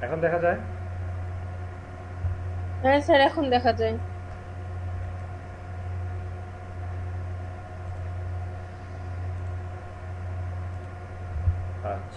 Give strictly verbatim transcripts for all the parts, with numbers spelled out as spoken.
এখন দেখা যায়? হ্যাঁ স্যার, এখন দেখা যায়। আচ্ছা,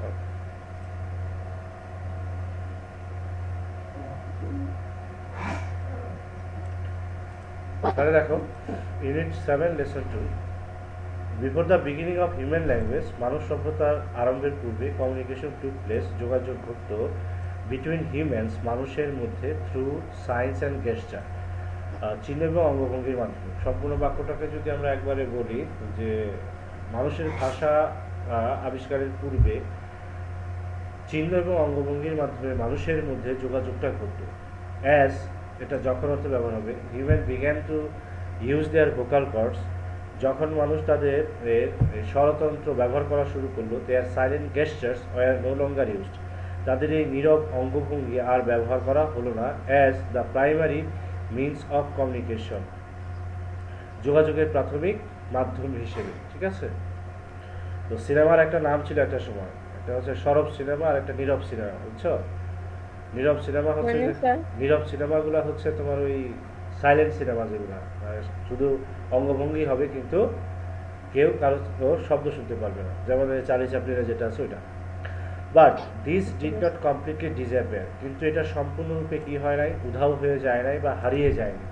তাহলে দেখো, unit seven lesson two. Before the beginning of human language, মানব সভ্যতার আরম্ভের পূর্বে কমিউনিকেশন টুক প্লেস, যোগাযোগ ঘটত বিটুইন হিউম্যানস, মানুষের মধ্যে, থ্রু সায়েন্স অ্যান্ড গেস্টার, চিহ্ন এবং অঙ্গভঙ্গির মাধ্যমে। সম্পূর্ণ বাক্যটাকে যদি আমরা একবারে বলি, যে মানুষের ভাষা আহ, আবিষ্কারের পূর্বে চিহ্ন এবং অঙ্গভঙ্গির মাধ্যমে মানুষের মধ্যে যোগাযোগটা ঘটত। অ্যাজ, এটা যখন অর্থে ব্যবহার হবে, human began to use their vocal cords, যখন মানুষ তাদের এর স্বরতন্ত্র ব্যবহার করা শুরু করলো, their silent gestures were no longer used, তাদের এই নীরব অঙ্গভঙ্গি আর ব্যবহার করা হলো না as the primary means of communication, যোগাযোগের প্রাথমিক মাধ্যম হিসেবে। ঠিক আছে? তো সিনেমার একটা নাম ছিল একটা সময়, একটা হচ্ছে সরব সিনেমা আর একটা নীরব সিনেমা, বুঝছো? নীরব সিনেমা হচ্ছে মানে যে, স্যার, নীরব সিনেমাগুলো হচ্ছে তোমার ওই সাইলেন্ট সিনেমা যেগুলো, মানে শুধু অঙ্গভঙ্গি হবে কিন্তু কেউ কারো শব্দ শুনতে পারবে না, যেমন চার্লি চ্যাপলিনের যেটা আছে ওইটা। বাট দিস বুঝতে ডিড নট পারছি। কমপ্লিটলি ডিসঅ্যাপিয়ার, কিন্তু এটা সম্পূর্ণরূপে কি হয় নাই, উধাও হয়ে যায় নাই বা হারিয়ে যায়নি।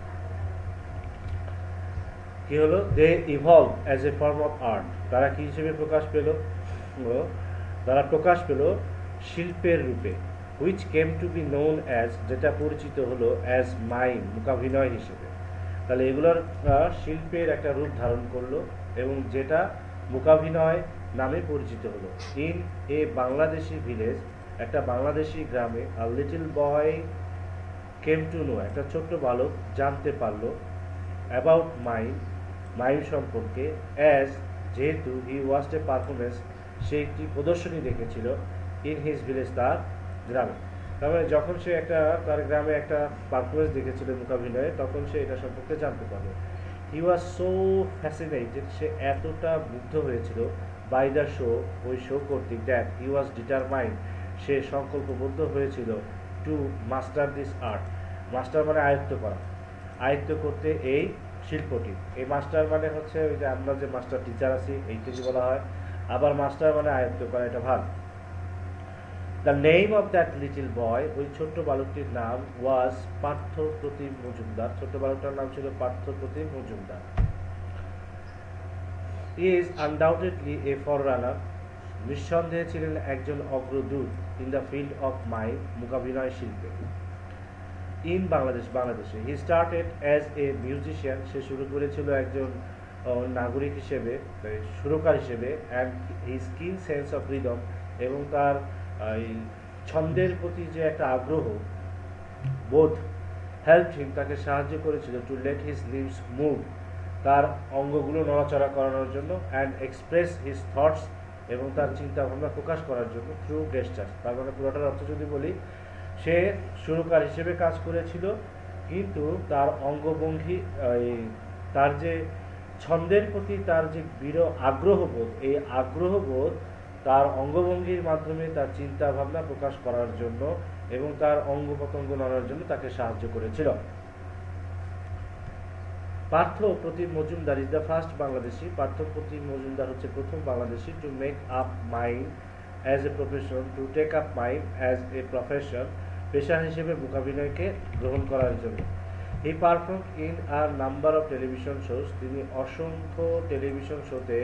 কি হলো, they evolve as a form of art, তারা কি হিসেবে প্রকাশ পেল, তারা প্রকাশ পেল শিল্পের রূপে, which came to be known as, যেটা পরিচিত হলো অ্যাজ মাইম, মূকাভিনয় হিসেবে। তাহলে এগুলোর আহ, শিল্পের একটা রূপ ধারণ করলো এবং যেটা মূকাভিনয় নামে পরিচিত হলো। ইন এ বাংলাদেশি ভিলেজ, একটা বাংলাদেশি গ্রামে, আর little boy came to know, একটা ছোট্ট বালক জানতে পারলো অ্যাবাউট মাইম, মাইম সম্পর্কে, অ্যাজ, যেহেতু হি ওয়াজ এ পারফরমেন্স, সে একটি প্রদর্শনী দেখেছিল, ইন হিজ ভিলেজ, তার গ্রামে। তার মানে যখন সে একটা তার গ্রামে একটা পারফরমেন্স দেখেছিল মূকাভিনয়ে, তখন সে এটা সম্পর্কে জানতে পারলো। হি ওয়াজ সো ফ্যাসিনেটেড, সে এতটা মুগ্ধ হয়েছিল, বাই দ্য শো, ওই শো কর্তৃক, দ্যাট হি ওয়াজ ডিটারমাইন্ড, সে সংকল্পবদ্ধ হয়েছিল, to master this art, master মানে আয়ত্ত করা, আয়ত্ত করতে এই শিল্পটি। এই মাস্টার মানে হচ্ছে ওই যে আমরা যে মাস্টার টিচার আছি এইটাকে বলা হয়, আবার মাস্টার মানে আয়ত্ত করা, এটা ভাগ। The name of that little boy, ওই ছোট্ট বালকটির নাম, ওয়াজ পার্থ প্রতিম মজুমদার, ছোট্ট বালকটার নাম ছিল Partha Pratim Majumdar. Is undoubtedly a forerunner, নিঃসন্দেহে ছিলেন একজন অগ্রদূত, in the field of mime, মূকাভিনয় শিল্পে। ইন বাংলাদেশ, বাংলাদেশে, he started as a musician, সে শুরু করেছিল একজন আহ, নাগরিক হিসেবে, এই সুরকার হিসেবে, and his keen sense of rhythm, এবং তার এই ছন্দের প্রতি যে একটা আগ্রহ বোধ, হেল্প হিম, তাকে সাহায্য করেছিল, to let his limbs move, তার অঙ্গগুলো নড়াচড়া করানোর জন্য, অ্যান্ড এক্সপ্রেস হিজ থটস, এবং তার চিন্তা ভাবনা প্রকাশ করার জন্য, থ্রু গেস্টার। তার মানে পুরোটার অর্থ যদি বলি, সে সুরকার হিসেবে কাজ করেছিল, কিন্তু তার অঙ্গভঙ্গি, তার যে ছন্দের প্রতি তার যে বিরহ আগ্রহবোধ, এই আগ্রহবোধ তার অঙ্গভঙ্গির মাধ্যমে তার চিন্তা ভাবনা প্রকাশ করার জন্য এবং তার অঙ্গ প্রত্যঙ্গ নড়ার জন্য তাকে সাহায্য করেছিল। Partha Pratim Majumdar is the first Bangladeshi, Partha Pratim Majumdar হচ্ছে প্রথম Bangladeshi, to make up mind as a profession, to take up mind as a profession, পেশা হিসেবে মূকাভিনয়কে গ্রহণ করার জন্য। He perform in a number of television shows, তিনি অসংখ্য টেলিভিশন শোতে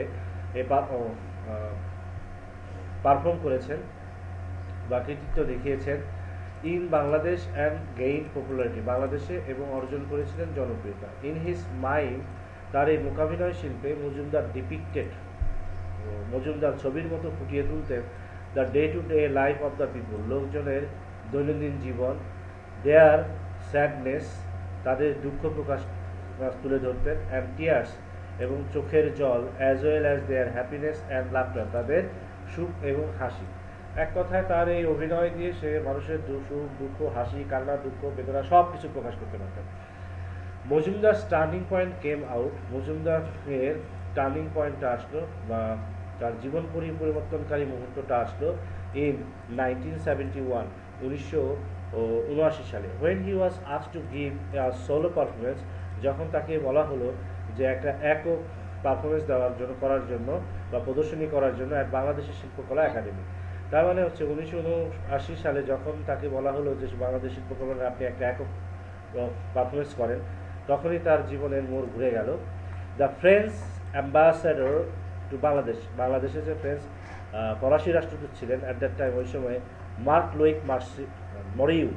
পারফর্ম করেছেন বা কৃতিত্ব দেখিয়েছেন। In Bangladesh and gain popularity, বাংলাদেশে এবং অর্জন করেছিলেন জনপ্রিয়তা। ইন হিজ মাইন্ড, তার এই মূকাভিনয় শিল্পে মজুমদার ডিপিক্টেড, মজুমদার ছবির মতো ফুটিয়ে তুলতেন the day to day life of the people, লোকজনের দৈনন্দিন জীবন, দেয়ার স্যাডনেস, তাদের দুঃখ প্রকাশ তুলে ধরতেন, অ্যান্ড টিয়ার্স, এবং চোখের জল, as well as their happiness and laughter, তাদের সুখ এবং হাসি। এক কথায় তার এই অভিনয় দিয়ে সে মানুষের সুখ দুঃখ, হাসি কান্না, দুঃখ বেদনা সব কিছু প্রকাশ করতে পারতেন। Majumdar turning point came out, Majumdar এর টার্নিং পয়েন্টটা আসলো বা তার জীবন পরিবর্তনকারী মুহূর্তটা আসলো ইন নাইনটিন সেভেন্টি ওয়ান, উনিশশো উনআশি সালে। When he was ask to give a solo performance, যখন তাকে বলা হলো যে একটা একক পারফরমেন্স দেওয়ার জন্য করার জন্য বা প্রদর্শনী করার জন্য এক বাংলাদেশের শিল্পকলা একাডেমি। তার মানে হচ্ছে উনিশশো উনআশি সালে যখন তাকে বলা হলো যে বাংলাদেশ শিল্পকলার আপনি একটা একক পারফরমেন্স করেন, তখনই তার জীবনের মোড় ঘুরে গেল। The French ambassador to Bangladesh, বাংলাদেশের যে ফ্রেঞ্চ ফরাসি রাষ্ট্রদূত ছিলেন অ্যাট দ্যাট টাইম, ওই সময় মার্ক লোইক মার্সি মরিউ,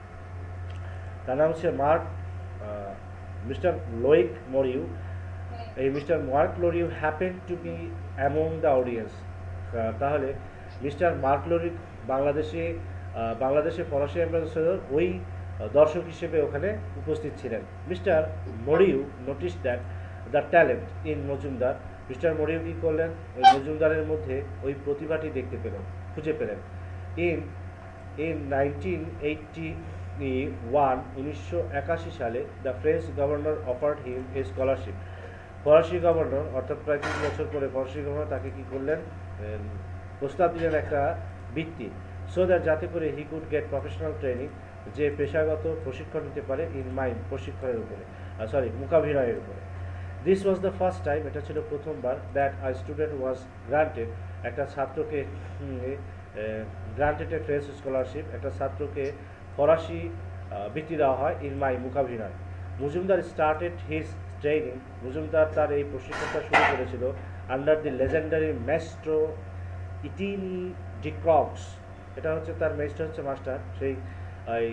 তার নাম হচ্ছে মার্ক মিস্টার লোইক মরিউ। এই mister Mark Loriou happen to be among the audience. তাহলে মিস্টার মার্ক লোরিক বাংলাদেশে বাংলাদেশে ফরাসি অ্যাম্বাসেডর ওই দর্শক হিসেবে ওখানে উপস্থিত ছিলেন। Mister Moriou notice that the talent in Majumdar, mister Moriou কী করলেন, ওই মজুমদারের মধ্যে ওই প্রতিভাটি দেখতে পেলেন, খুঁজে পেলেন। In in nineteen eighty one, উনিশশো একাশি সালে the French governor offered him a scholarship. ফরাসি গভর্নর অর্থাৎ প্রায় তিন বছর পরে ফরাসি গভর্নর তাকে কী করলেন, প্রস্তাব দিলেন একটা বৃত্তি, সো দ্যাট যাতে করে he could get professional training, যে পেশাগত প্রশিক্ষণ নিতে পারে ইন মাইন্ড, প্রশিক্ষণের উপরে, সরি মূকাভিনয়ের উপরে। This was the first time, এটা ছিল প্রথমবার, that a student was granted, একটা ছাত্রকে গ্রান্টেড এ ফ্রেঞ্চ স্কলারশিপ, একটা ছাত্রকে ফরাসি বৃত্তি দেওয়া হয় ইন মাই মূকাভিনয়। Majumdar started his training, Majumdar তার এই প্রশিক্ষণটা শুরু করেছিল under the legendary maestro Etienne Decroux, এটা হচ্ছে তার মেস্টার হচ্ছে মাস্টার, সেই এই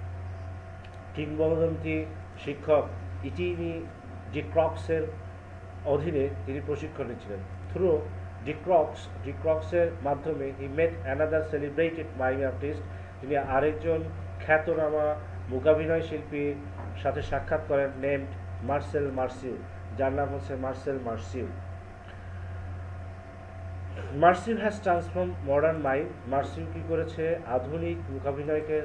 কিংবদন্তি শিক্ষক ইটিনি ডিক্রক্সের অধীনে তিনি প্রশিক্ষণ নিচ্ছিলেন। থ্রু ডিক্রক্স ডিক্রক্সের মাধ্যমে he met another celebrated mime artist, তিনি আরেকজন খ্যাতনামা মূকাভিনয় শিল্পীর সাথে সাক্ষাৎ করেন, নেমড মার্সেল মার্সিউ, যার নাম হচ্ছে Marcel Marceau. Marceau has transform modern mime, Marceau কী করেছে, আধুনিক মূকাভিনয়কে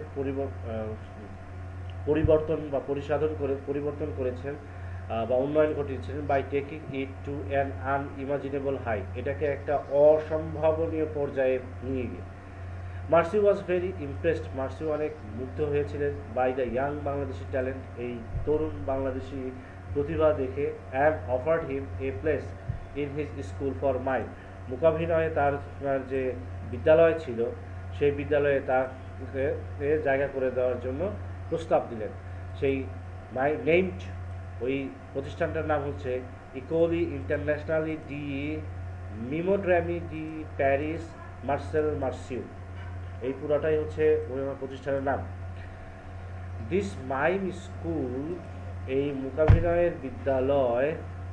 পরিবর্তন বা পরিসাধন করে পরিবর্তন করেছেন বা উন্নয়ন ঘটিয়েছিলেন, by taking it to an unimaginable height, এটাকে একটা অসম্ভাবনীয় পর্যায়ে নিয়ে গিয়ে। মার্সিউ ওয়াজ ভেরি ইমপ্রেসড, মার্সিউ অনেক মুগ্ধ হয়েছিলেন by the young Bangladeshi talent, এই তরুণ বাংলাদেশি প্রতিভা দেখে, and offered him a place in his school for mime, মূকাভিনয়ে তার যে বিদ্যালয় ছিল সেই বিদ্যালয়ে তাকে জায়গা করে দেওয়ার জন্য প্রস্তাব দিলেন। সেই মাই নেমড, ওই প্রতিষ্ঠানটার নাম হচ্ছে Ecole Internationale de Mimodrame de Paris Marcel Marceau, এই পুরাটাই হচ্ছে ওই আমার প্রতিষ্ঠানের নাম। দিস মাইম স্কুল, এই মূকাভিনয়ের বিদ্যালয়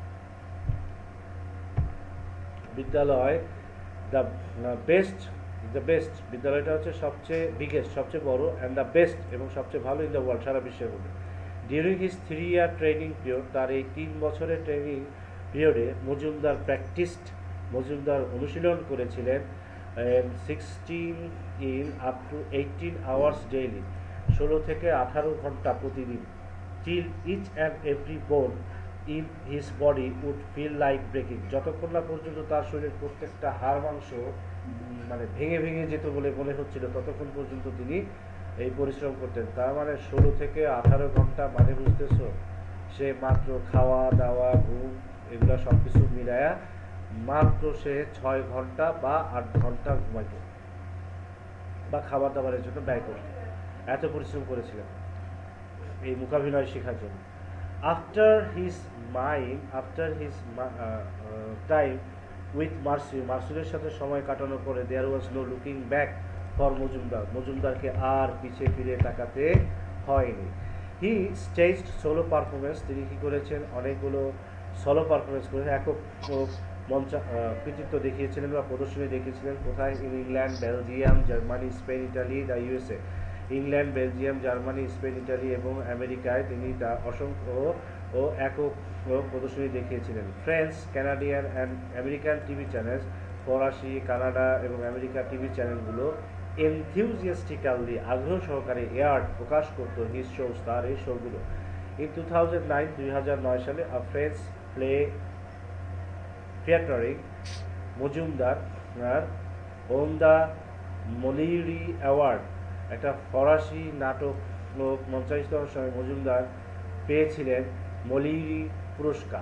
বিদ্যালয় দ্য বেস্ট দ্য বেস্ট বিদ্যালয়টা হচ্ছে সবচেয়ে বিগেস্ট, সবচেয়ে বড়, অ্যান্ড দ্য বেস্ট এবং সবচেয়ে ভালো ইন দ্য ওয়ার্ল্ড, সারা বিশ্বের মধ্যে। During his three year training period, তার এই তিন বছরের ট্রেনিং পিরিয়ডে মজুমদার প্র্যাকটিসড, মজুমদার অনুশীলন করেছিলেন sixteen in up to eighteen hours daily, ষোলো থেকে আঠারো ঘন্টা প্রতিদিন। Till each and every bone in his body would feel like breaking, যতক্ষণ না পর্যন্ত তার শরীরের প্রত্যেকটা হাড় মাংস মানে ভেঙে ভেঙে যেত বলে মনে হচ্ছিল, ততক্ষণ পর্যন্ত তিনি এই পরিশ্রম করতেন। তার মানে ষোলো থেকে আঠারো ঘন্টা, মানে বুঝতেছো, সে মাত্র খাওয়া দাওয়া ঘুম এগুলো সব কিছু মিলায়া মাত্র সে ছয় ঘন্টা বা আট ঘন্টা ঘুমাইত বা খাবার দাবারের জন্য ব্যয় করত, এত পরিশ্রম করেছিলেন এই মূকাভিনয় শেখার জন্য। After his mind after his time with Marceau, মার্সিউরের সাথে সময় কাটানোর পরে there was no looking back for Majumdar, মজুমদারকে আর পিছিয়ে ফিরে তাকাতে হয়নি। হি স্টেজড সোলো পারফরমেন্স, তিনি কী করেছেন, অনেকগুলো সোলো পারফরমেন্স করে একক মঞ্চ কৃতিত্ব দেখিয়েছিলেন বা প্রদর্শনী দেখিয়েছিলেন। কোথায়? In England, Belgium, Germany, Spain, Italy, the USA. England, Belgium, Germany, Spain, Italy এবং আমেরিকায় তিনি তা অসংখ্য ও একক প্রদর্শনী দেখিয়েছিলেন। French, Canadian and American TV channels, ফরাসি, কানাডা এবং আমেরিকার টিভি চ্যানেলগুলো এনথিউজিয়াস্টিক্যালি আগ্রহ সহকারে এয়ার্ড প্রকাশ করত হিজ শোস, তার এই শোগুলো। ইন টু থাউজেন্ড নাইন দুই হাজার নয় সালে a French play featuring Majumdar won the Moliere award, একটা ফরাসি নাটক মঞ্চায়িত হওয়ার সময় মজুমদার পেয়েছিলেন মলিরি পুরস্কার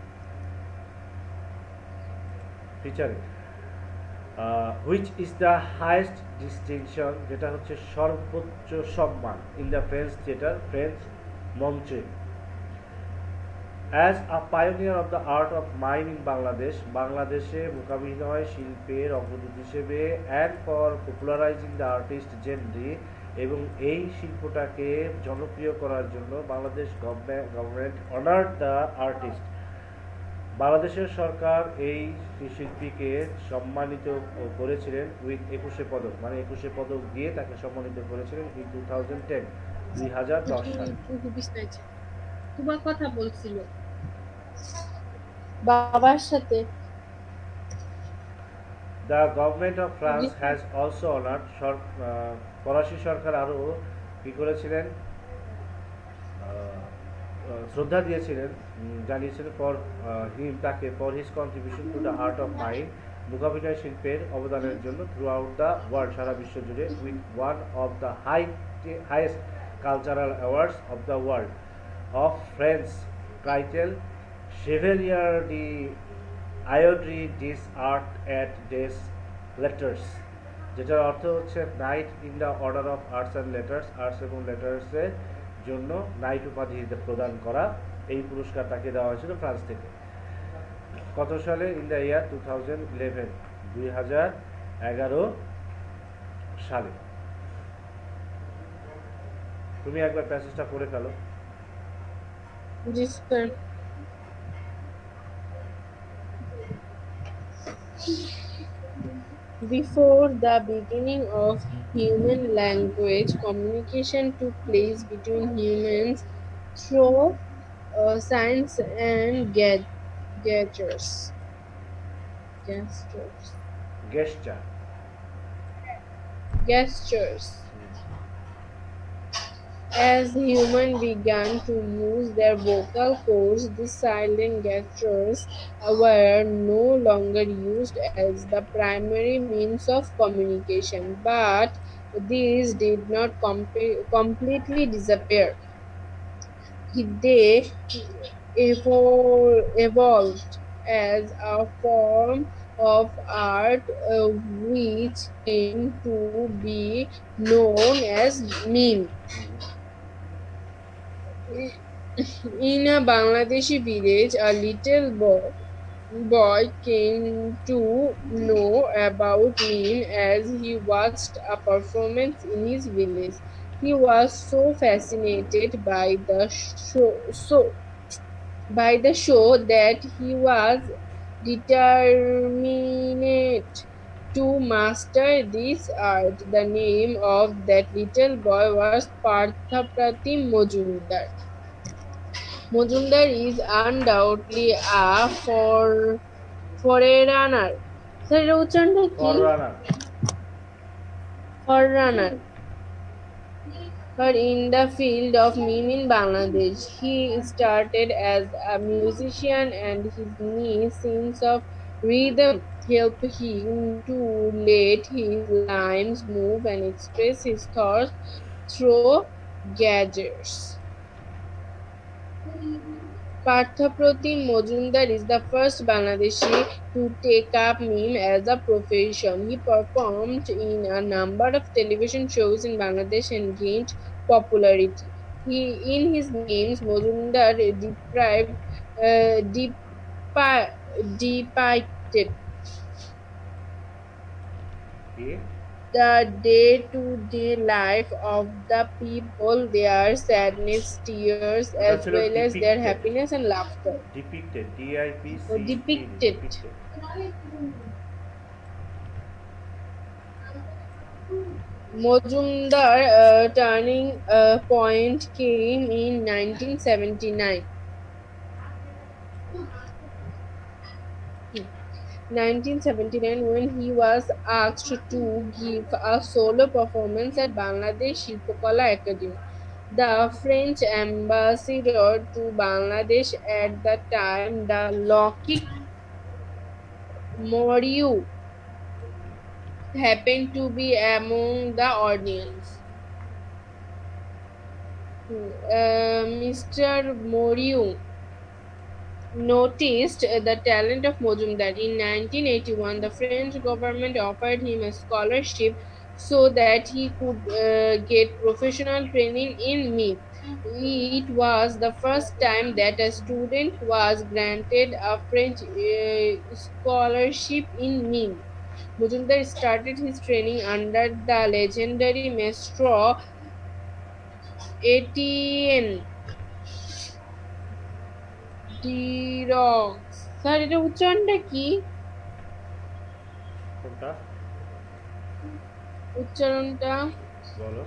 ফিচারে which is the highest distinction, যেটা হচ্ছে সর্বোচ্চ সম্মান in the French theatre, French মঞ্চে। As a pioneer of the art of mime in Bangladesh, বাংলাদেশে মূকাভিনয় শিল্পের অগ্রদূত হিসেবে, and for popularising the artist genre, এবং এই শিল্পটাকে জনপ্রিয় করার জন্য Bangladesh government honoured the artist, বাংলাদেশের সরকার এই শিল্পীকে সম্মানিত করেছিলেন উইথ একুশে পদক, মানে একুশে পদক দিয়ে তাকে সম্মানিত করেছিলেন ইন টু থাউজেন্ড টেন, দুই হাজার দশ সালে। তোমার কথা বলছিল বাবার সাথে। The government of France has also honoured, ফরাসি সরকার আরও কী করেছিলেন, শ্রদ্ধা দিয়েছিলেন, জানিয়েছিলেন ফর হিম, তাকে for his contribution to the art of mime, মূকাভিনয় শিল্পের অবদানের জন্য থ্রু আউট দ্য ওয়ার্ল্ড, সারা বিশ্ব জুড়ে, with one of the high highest cultural awards of the world of French title Chevalier de l'Ordre des Arts et des Lettres, যেটার অর্থ হচ্ছে knight in the order of arts and letters, arts এবং লেটার্সের জন্য night উপাধি প্রদান করা। এই পুরস্কার তাকে দেওয়া হয়েছিল ফ্রান্স থেকে। কত সালে? In the year two thousand eleven, দুই হাজার এগারো সালে। তুমি একবার প্যাসেজটা পড়ে ফেলো। Before the beginning of human language, communication took place between humans through uh, signs and get- gestures. Gestures. Gesture. Gestures. As humans began to use their vocal cords, the silent gestures were no longer used as the primary means of communication, but these did not com- completely disappear. They evol- evolved as a form of art uh, which came to be known as meme. In a Bangladeshi village, a little boy, boy came to know about meme as he watched a performance in his village. He was so fascinated by the show, so, by the show that he was determined to master this art. The name of that little boy was Parthapratim Mojumdar. Mojumdar is undoubtedly a for forerunner. Sir, এর উচ্চারণটা কি? Forerunner. Forerunner. But in the field of meme in Bangladesh, he started as a musician, and his nice sense of rhythm helped him to let his lines move and express his thoughts through gestures. Parthapratim Mojumdar is the first Bangladeshi to take up meme as a profession. He performed in a number of television shows in Bangladesh and gained popularity. He, in his memes, Mojumdar deprived, uh, depi- depicted Yeah. the day-to-day life of the people, their sadness, tears, as That's well as their depicted. happiness and laughter. Depicted. D I P C. Oh, depicted. Mojumdar uh, turning uh, point came in nineteen seventy-nine. nineteen seventy-nine, when he was asked to give a solo performance at Bangladesh Shilpakala Academy. The French ambassador to Bangladesh at the time, the Lockheed Moriu, happened to be among the audience. uh, mister Moriu noticed uh, the talent of Mojumdar. In nineteen eighty-one, the French government offered him a scholarship so that he could uh, get professional training in mime. It was the first time that a student was granted a French uh, scholarship in mime. Mujumdar started his training under the legendary maestro Etienne Decroux sir এটা উচ্চারণটা কি কোনটা উচ্চারণটা বলো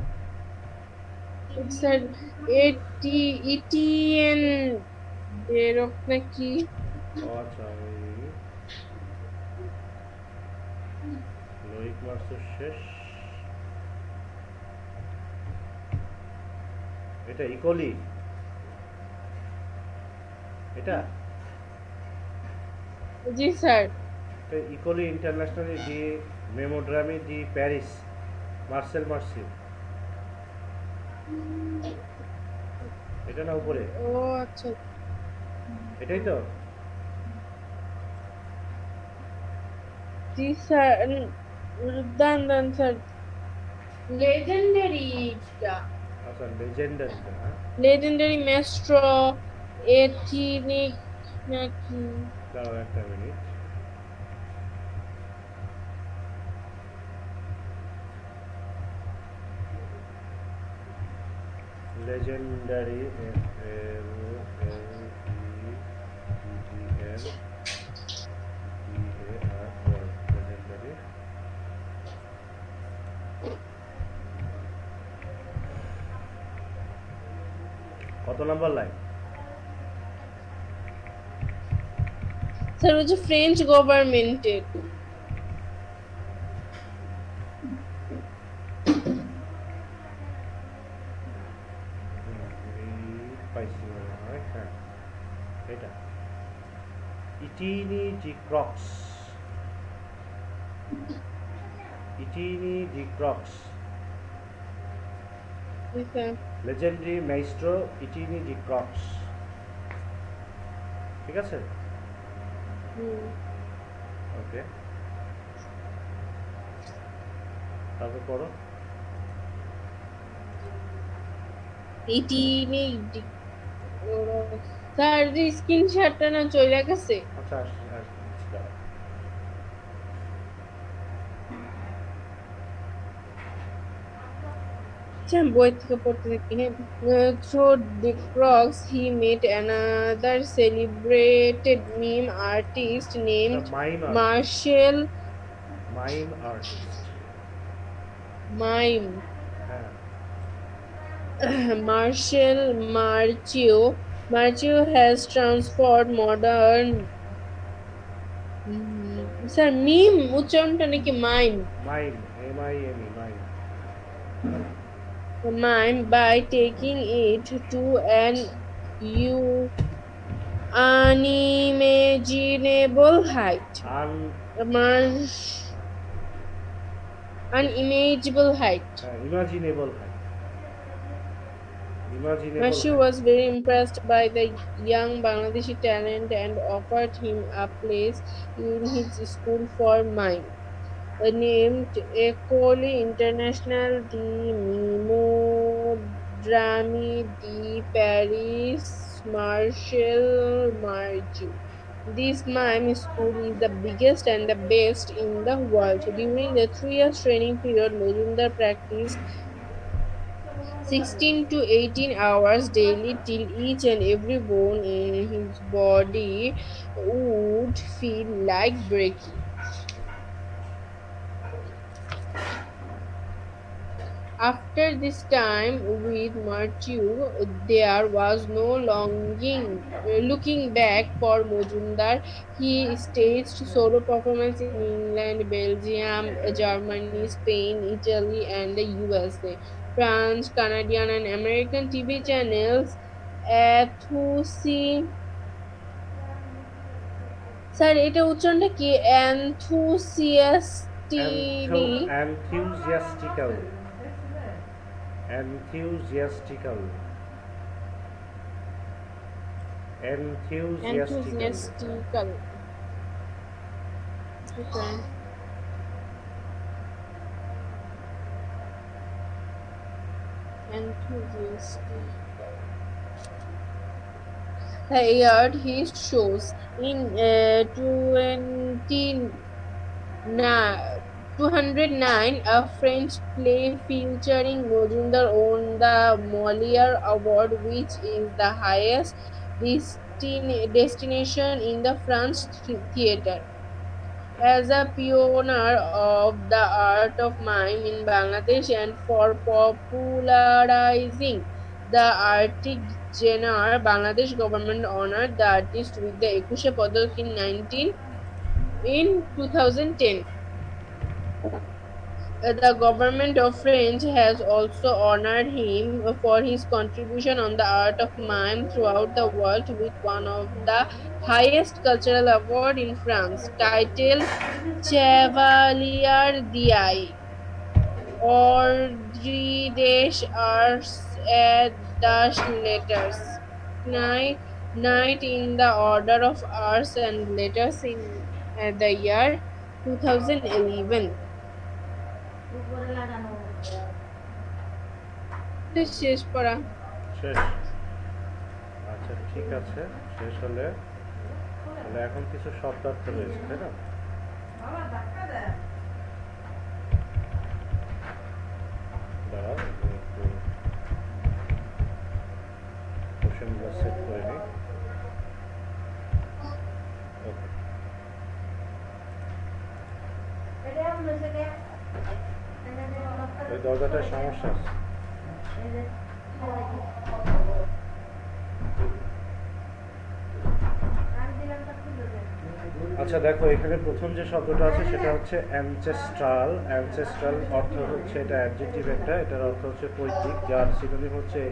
sir এটি ETN ডেরক্স না কি ও আচ্ছা ওই লোহিত মাসের শেষ এটা ইকোলি এটা জি স্যার এটা Ecole Internationale de Mimodrame de Paris Marcel Marceau এটা না উপরে ও আচ্ছা এটাই তো জি স্যার দান দান স্যার লেজেন্ডারিটা আচ্ছা লেজেন্ডারিটা হ্যাঁ লেজেন্ডারি ম্যাস্ট্রো এথিনিক নাকি দাঁড়াও একটা minute legendary F L L E G N D A R word legendary কত নাম্বার লাইন স্যার হচ্ছে ফ্রেঞ্চ গভর্নমেন্টের পাইছি মনে হয় হ্যাঁ এটা Etienne Decroux Etienne Decroux legendary maestro Etienne Decroux ঠিক আছে ওকে তারপর পড়ো ইটিনি স্যার যে স্ক্রিনশটটা না চলে গেছে আচ্ছা আসছি আসছি দাঁড়াও বই থেকে পড়তে থাকি হ্যাঁ through Decroux he met another celebrated mime artist named mime Marcel mime artist mime হ্যাঁ Marshall Marchio. Marchio has transformed modern. Sir, meme উচ্চারণটা নাকি mime mime M I M E mime mime by taking it to an u- unimaginable height. Un Mar- unimaginable height. Imaginable হয় imaginable Mashi was very impressed by the young Bangladeshi talent and offered him a place in his school for mime. Named Ecole Internationale de Mimodrami de Paris Marshall Marju. This mime school is the biggest and the best in the world. During the three years training period, Mojumdar practiced sixteen to eighteen hours daily till each and every bone in his body would feel like breaking. After this time with Martiu, there was no longing, looking back for Mojumdar. He staged solo performances in England, Belgium, Germany, Spain, Italy, and the U S A. France, Canadian, and American T V channels enthusi sir এটা উচ্চারণটা কি enthusiastically enthusiastically enthusiastically enthusiastically Enthusiastical. Okay. Enthusiastic. The aired his shows in uh, twenty two hundred nine, a French play featuring Mojumdar won the Molière Award, which is the highest destin- destination in the French th- theatre. As a pioneer of the art of mime in Bangladesh and for popularizing the artistic genre, Bangladesh government honored the artist with the Ekushe Padak in nineteen in twenty ten. Uh, The government of France has also honored him for his contribution on the art of mime throughout the world with one of the highest cultural awards in France, titled Chevalier d'Eye. Ordre des Arts et des Letters. Knight, Knight in the Order of Arts and Letters in uh, the year twenty eleven. শেষ পড়া শেষ। আচ্ছা ঠিক আছে, শেষ হলে তাহলে এখন কিছু শব্দার্থ রয়েছে, তাই না? দাঁড়াও, আমি একটু কোশ্চেনগুলো সেট করে নিই। ওকে, ওই দরজাটার সমস্যা আছে। আচ্ছা দেখো, এখানে প্রথম যে শব্দটা আছে সেটা হচ্ছে অ্যানচেস্ট্রাল। অ্যানচেস্ট্রাল অর্থ হচ্ছে, এটা অ্যাডজেক্টিভ একটা, এটার অর্থ হচ্ছে পৈতৃক, যার সিনোনিম হচ্ছে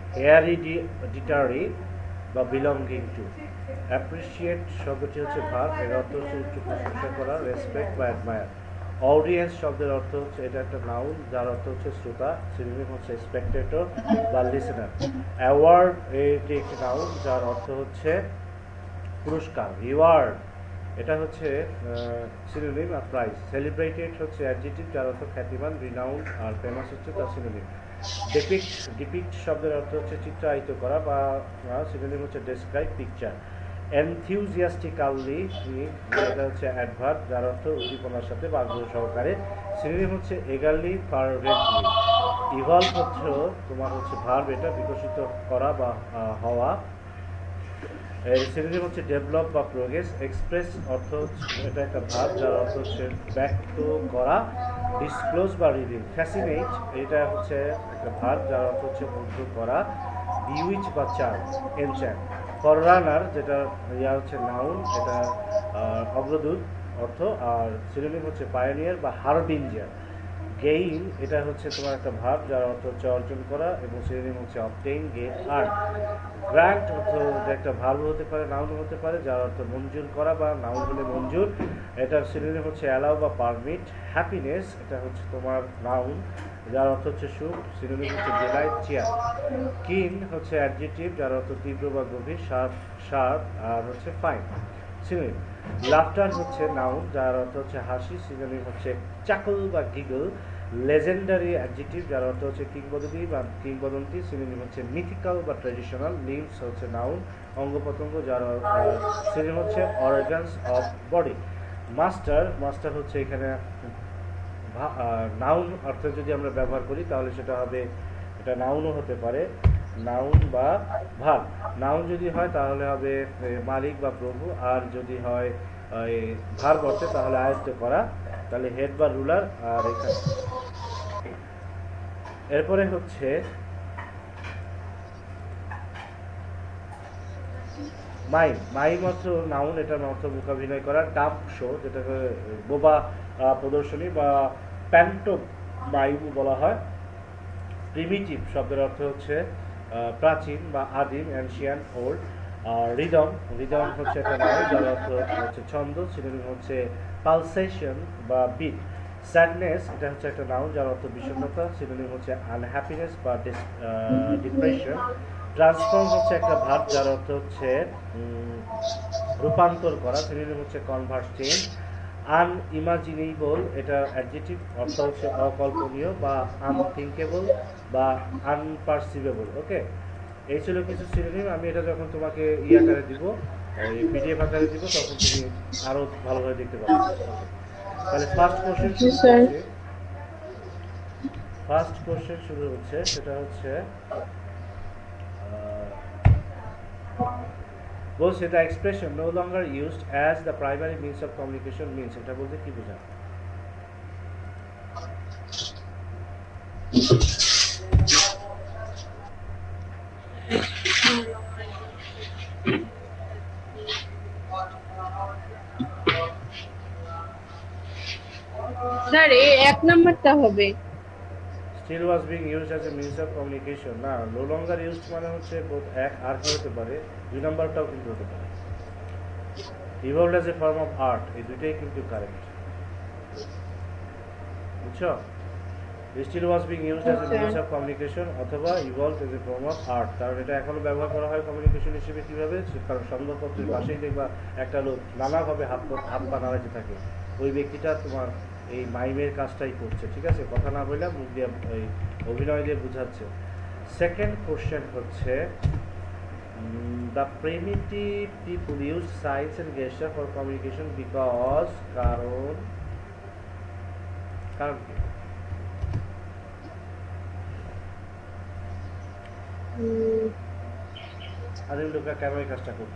হেরিডিটারি বা বিলঙ্গিং টু। অ্যাপ্রিসিয়েট শব্দটি হচ্ছে ভার্ব, এর অর্থ হচ্ছে উচ্চ প্রশংসা করা, রেসপেক্ট বা অ্যাডমায়ার। অডিয়েন্স শব্দের অর্থ হচ্ছে, এটা একটা নাউন যার অর্থ হচ্ছে শ্রোতা, সিনোনিম হচ্ছে স্পেকটেটর বা লিসেনার। অ্যাওয়ার্ড এটি একটি নাউন যার অর্থ হচ্ছে পুরস্কার, রিওয়ার্ড, এটা হচ্ছে সিনোনিম আর প্রাইজ। সেলিব্রেটেড হচ্ছে অ্যাডজেক্টিভ যার অর্থ খ্যাতিমান, রিনাউন্ড, আর ফেমাস হচ্ছে তার সিনোনিম। ডিপিক্ট ডিপিক্ট শব্দের অর্থ হচ্ছে চিত্রায়িত করা বা সিনোনিম হচ্ছে ডেসক্রাইব, পিকচার। এনথিউজিয়াস্টিক্যালি এটা হচ্ছে অ্যাডভার্ব যার অর্থ উদ্দীপনার সাথে বা আগ্রহ সহকারে, সিনোনিম হচ্ছে এগারলি, ফারভেন্টলি। ইভলভ হচ্ছে তোমার হচ্ছে ভার্ব, এটা বিকশিত করা বা হওয়া। এর সিনোনিম হচ্ছে ডেভেলপ বা প্রোগ্রেস। এক্সপ্রেস অর্থ হচ্ছে, এটা একটা ভার্ব যার অর্থ হচ্ছে ব্যক্ত করা, ডিসক্লোজ বা রিভিল। ফ্যাসিনেট এটা হচ্ছে একটা ভার্ব যার অর্থ হচ্ছে মুগ্ধ করা, বিউইচ বা চার, এনচ্যান্ট। ফররানার যেটা ইয়া হচ্ছে নাউন, এটা অগ্রদূত অর্থ, আর সিনোনিম হচ্ছে পায়োনিয়ার বা হারবিঞ্জার। গেইন এটা হচ্ছে তোমার একটা ভার্ব যার অর্থ হচ্ছে অর্জন করা, এবং সিনোনিম হচ্ছে অবটেইন, গেট, আর্ন। গ্রান্ট অর্থ একটা ভার্ব হতে পারে, নাউন হতে পারে, যার অর্থ মঞ্জুর করা বা নাউন হলে মঞ্জুর, এটার সিনোনিম হচ্ছে অ্যালাউ বা পারমিট। হ্যাপিনেস এটা হচ্ছে তোমার নাউন যার অর্থ হচ্ছে সুখ, সিনোনিম হচ্ছে ডিলাইট, চেয়ার। কিন হচ্ছে অ্যাডজেক্টিভ যার অর্থ তীব্র বা গভীর, শার্প শার্প, আর হচ্ছে ফাইন, সিনোনিম। লাফটার হচ্ছে নাউন যার অর্থ হচ্ছে হাসি, সিনোনিম হচ্ছে চাকল বা গিগল। লেজেন্ডারি অ্যাডজেক্টিভ যার অর্থ হচ্ছে কিংবদন্তি বা কিংবদন্তি, সিনোনিম হচ্ছে মিথিক্যাল বা ট্র্যাডিশনাল। লিম্বস হচ্ছে নাউন, অঙ্গ প্রত্যঙ্গ যার সিনোনিম হচ্ছে organs of body. Master master হচ্ছে এখানে নাউন অর্থে যদি আমরা ব্যবহার করি তাহলে সেটা হবে, এটা নাউনও হতে পারে, নাউন বা ভার্ব। নাউন যদি হয় তাহলে হবে মালিক বা প্রভু, আর যদি হয় ভার্ব অর্থে তাহলে আয়ত্ত করা, তাহলে হেড বা রুলার। আর এখানে এরপরে হচ্ছে মাইম। মাইম অর্থ নাউন, এটার অর্থ মূকাভিনয় করা। ডাব শো যেটাকে বোবা প্রদর্শনী বা প্যান্টো মাইম বলা হয়। প্রিমিটিভ শব্দের অর্থ হচ্ছে প্রাচীন বা আদিম, অ্যানশিয়ান্ট, ওল্ড। আর রিদম রিদম হচ্ছে একটা নাউন যার অর্থ হচ্ছে ছন্দ, সিনোনিম হচ্ছে পালসেশন বা বিট। স্যাডনেস এটা হচ্ছে একটা নাউন যার অর্থ বিষণ্ণতা, সিনোনিম হচ্ছে আনহ্যাপিনেস বা ডিপ্রেশন। ট্রান্সফর্ম হচ্ছে একটা ভার্ব যার অর্থ হচ্ছে উম, রূপান্তর করা, সিনোনিম হচ্ছে কনভার্ট, চেঞ্জ। আনইমাজিনেবল এটা অ্যাডজেক্টিভ, অর্থ হচ্ছে অকল্পনীয় বা আনথিঙ্কেবল বা আনপারসিভেবল। ওকে, এই ছিল কিছু সিনোনিম। আমি এটা যখন তোমাকে ই আকারে দিব, ওই পিডিএফ আকারে দিব, তখন তুমি আরও ভালোভাবে দেখতে পাবে। ওকে, তাহলে ফার্স্ট কোশ্চেন জি শুরু স্যার। করছি। ফার্স্ট কোশ্চেন শুরু হচ্ছে, সেটা হচ্ছে বলছে the expression no longer used as the primary means of communication means, এটা বলতে কি বোঝায়? স্যার এই এক নাম্বারটা হবে। Still was being used as a means of communication, না, নো লঙ্গার ইউজড মানে হচ্ছে বোধ এক আর কি হতে পারে, দুই নাম্বারটাও কিন্তু হতে পারে। Evolved as a form of art, এই দুইটাই কিন্তু কারেক্ট, বুঝছো? Still was being used as a means of communication অথবা evolved as a form of art, কারণ এটা এখনো ব্যবহার করা হয় কমিউনিকেশন হিসেবে। কীভাবে? কারণ সংবাদপত্রের পাশেই দেখবা একটা লোক নানাভাবে হাত হাত পা নাড়াতে থাকে, ওই ব্যক্তিটা তোমার এই মাইমের কাজটাই করছে, ঠিক আছে? কথা না বললে মুখ দিয়ে ওই অভিনয় দিয়ে বোঝাচ্ছে। সেকেন্ড কোশ্চেন হচ্ছে the primitive people use signs and gesture for communication because, কারণ কারণ কি? আদিম লোকরা কেন এই কাজটা করতো?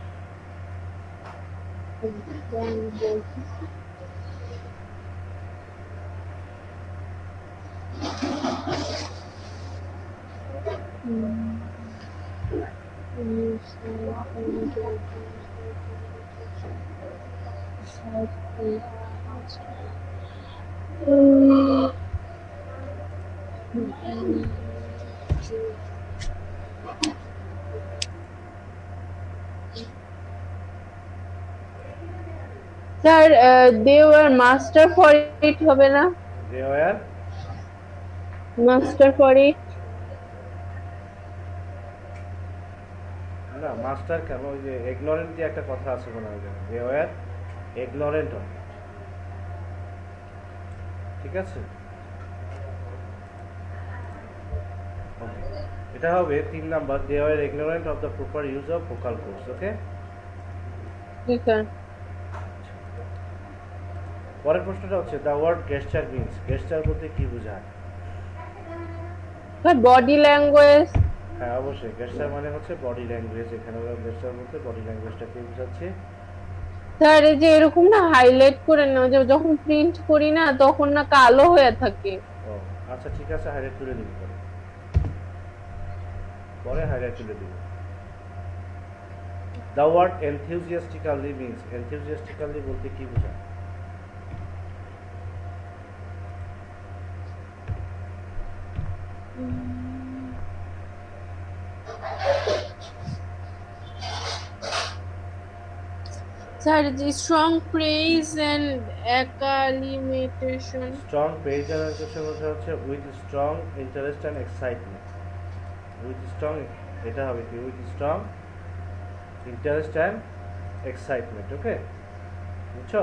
Sir they were master for it হবে না? They were master for it না, মাস্টার কেন? ওই যে ইগনোরেন্ট দিয়ে একটা কথা আছে মনে হয়, দে ওয়ার ইগনোরেন্ট অফ, ঠিক আছে? এটা হবে তিন number, they were ignorant of the proper use of vocal cords. Okay, sir. পরের প্রশ্নটা হচ্ছে the word gesture means, gesture বলতে কি বোঝায়? Sir body language. হ্যাঁ অবশ্যই, গেস্টার মানে হচ্ছে বডি ল্যাঙ্গুয়েজ। এখানে গেস্টার বলতে বডি ল্যাঙ্গুয়েজটাকে বোঝাচ্ছে। স্যার এই যে এরকম না হাইলাইট করে না, যে যখন প্রিন্ট করি না তখন না কালো হয়ে থাকে। ও আচ্ছা, ঠিক আছে, হাইলাইট তুলে দিবি, পরে পরে হাইলাইট তুলে দিব। The word enthusiastically means, enthusiastically বলতে কি বোঝায়? স্যার যে strong praise and acclamation. Strong praise and acclamation হচ্ছে with strong interest and excitement, with strong, এটা হবে কি? With strong interest and excitement. Okay, বুঝছো?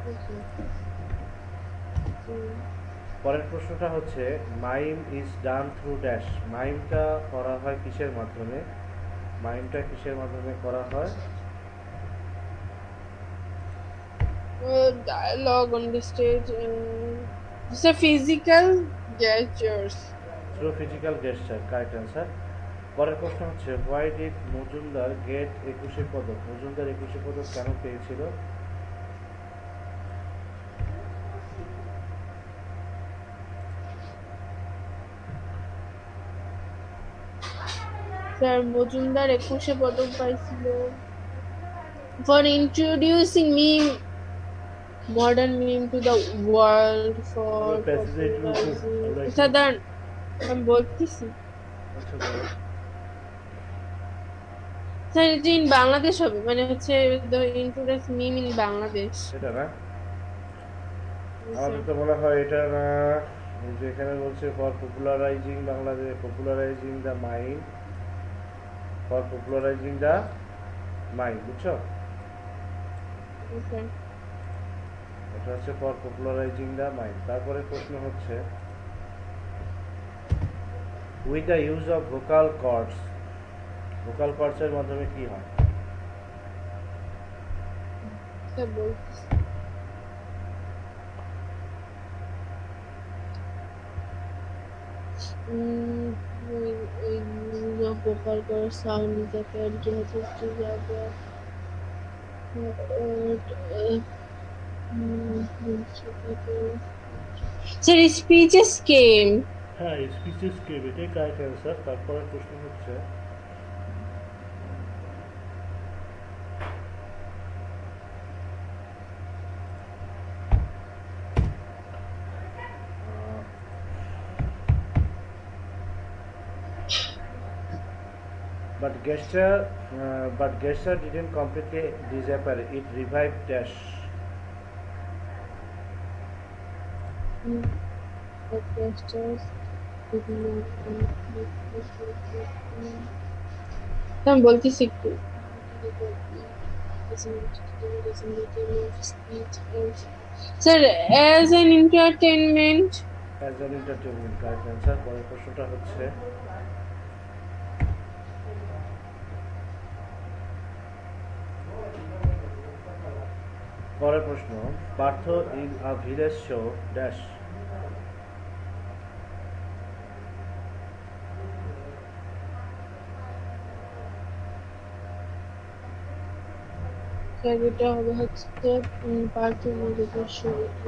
পরের প্রশ্নটা হচ্ছে mime is done through dash, মাইমটা করা হয় কিসের মাধ্যমে? মাইমটা কিসের মাধ্যমে করা হয়? Dialogue on the stage, sir physical gestures. Through physical gesture, correct answer. পরের প্রশ্ন হচ্ছে হোয়াই ডিড মজুমদার গেট একুশে পদক, মজুমদার একুশে পদক কেন পেয়েছিল? স্যার মজুমদার একুশে পদক পাইছিল for introducing mime, modern mime to the world, for সাধারণ। আমি বলতেছি স্যার যে ইন বাংলাদেশ হবে, মানে হচ্ছে the introduce mime in Bangladesh. সেটা না, আমাদের তো মনে হয় এটা না, এই যে এখানে বলছে for popularising Bangladesh, popularising the mind, for popularising the mind, বুঝছো? এটা হচ্ছে ফর পপুলারাইজিং দ্য মাইন্ড। তারপরে প্রশ্ন হচ্ছে with the use of vocal cords, vocal কর্ডসের মাধ্যমে কি হয়? ভোকাল কর্ড সাউন্ড নিতে যথেষ্ট জায়গা স্যার স্পিচেস কেম। হ্যাঁ, স্পিচেস কেম, এটাই কারেক্ট অ্যান্সার। তারপরে প্রশ্ন হচ্ছে But gesture, uh, but gesture didn't completely disappear. It revived dash. Mm. But gestures did not completely disappear. I'm বলতেছি একটু। Sir, as an entertainment. As an entertainment, correct answer. পরের প্রশ্নটা হচ্ছে পরের প্রশ্ন Partho in a village show dash. এটা হবে হচ্ছে Partho village show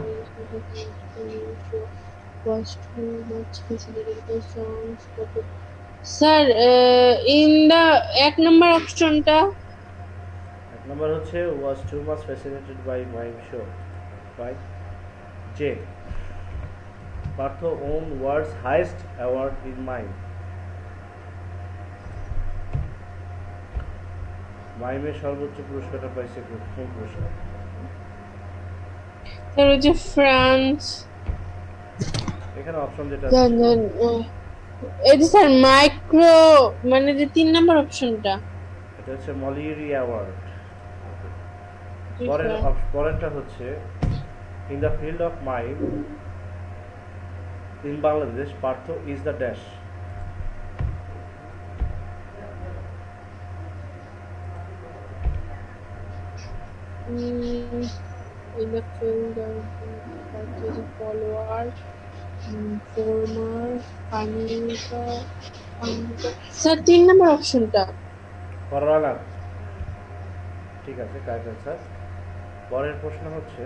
was too much considerable songs but sir uh, in the এক নম্বর অপশনটা এক নম্বর হচ্ছে was too much fascinated by mime show, right? J, Partho won world's highest award in mime. মাইমে সর্বোচ্চ পুরস্কারটা পাইছে কোন পুরস্কার? স্যার হচ্ছে ফ্রান্স। এখানে অপশন যেটা এই যে স্যার মাইক্রো মানে যে তিন নম্বর অপশনটা এটা হচ্ছে মলিরি অ্যাওয়ার্ড। পরের পরেরটা হচ্ছে in the field of mime in Bangladesh Partho is the dash. in the field of the follower former America sir তিন নম্বর অপশনটা ফররানার, ঠিক আছে, কারেক্ট আনসার। পরের প্রশ্ন হচ্ছে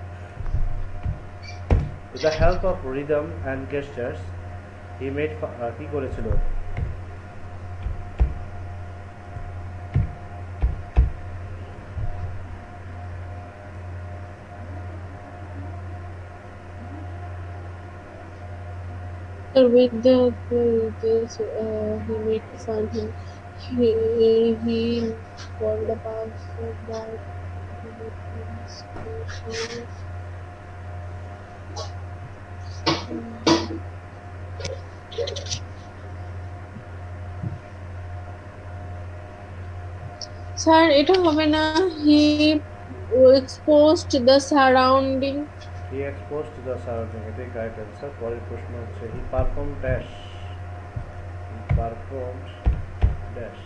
with the help of rhythm and gestures he made কি করেছিল? with the this uh, he made fun him he he called the pastor that sir এটা হবে না he exposed the surrounding he exposed the surrounding, এটাই correct answer. পরের প্রশ্ন হচ্ছে he performed dash, he performed dash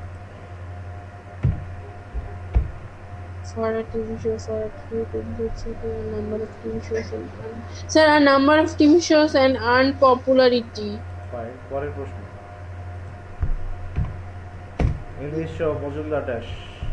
for a T V show for a number of T V shows and sir a number of T V shows and earned popularity. Fine. পরের প্রশ্ন English show Majumdar dash.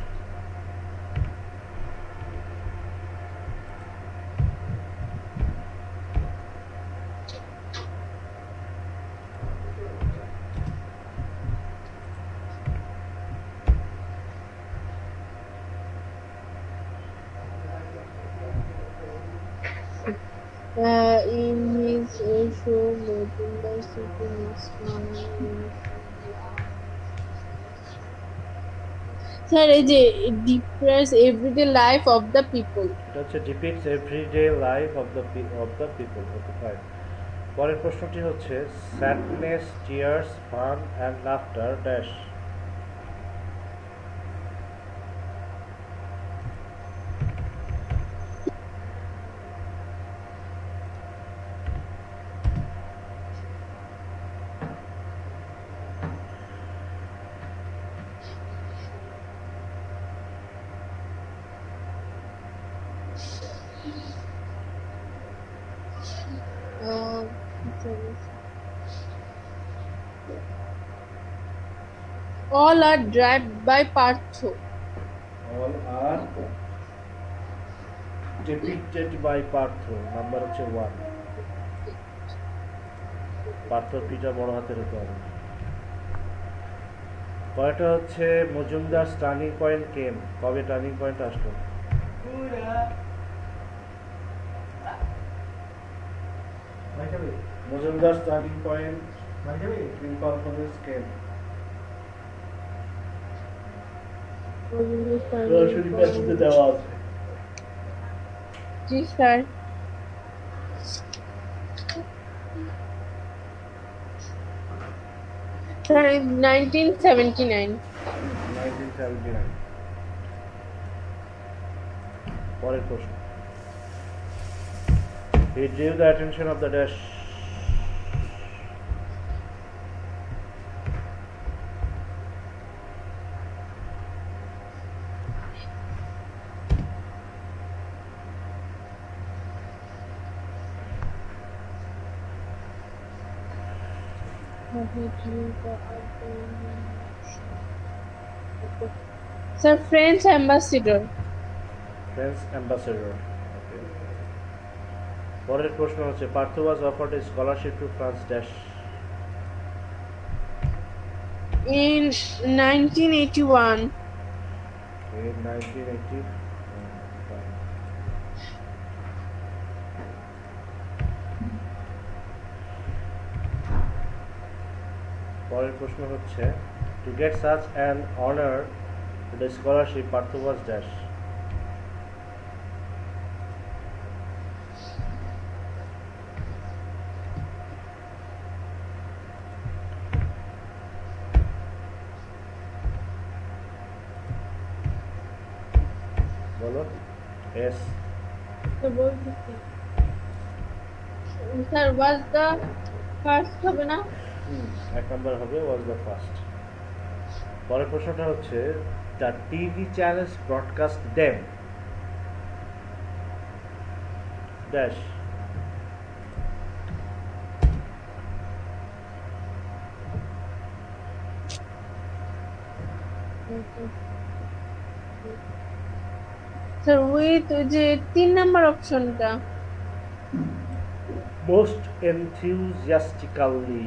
Uh, in his uh, show, Motunda City is sir এই যে depress everyday life of the people. এটা হচ্ছে depicts everyday life of the of the people. Okay fine. পরের প্রশ্নটি হচ্ছে sadness, tears, fun and laughter dash. Uh, all are driven by Partho. All are depicted by Partho. Number হচ্ছে one. Partho পিটা বড় হাতের হতে হবে। কয়টা হচ্ছে মজুমদার টার্নিং পয়েন্ট কেম, কবে টার্নিং পয়েন্ট আসলো? Majumdar turning point in performance came. সরাসরি প্যাসেজে দেওয়া আছে। জি sir. Sir, nineteen seventy-nine. nineteen seventy-nine. পরের প্রশ্ন। He drew the attention of the dash. Sir, French ambassador. French ambassador. Okay. পরের প্রশ্ন হচ্ছে Partha was offered a scholarship to France dash. In nineteen eighty-one. In nineteen eighty. পরের প্রশ্ন হচ্ছে to get such an honor, the scholarship Partho was dash. বলো। Yes. Sir, was the first হবে না? এক নম্বর হবে was the first. পরের প্রশ্নটা হচ্ছে the TV channels broadcast them dash. Sir, with যে তিন নাম্বার অপশনটা Most enthusiastically.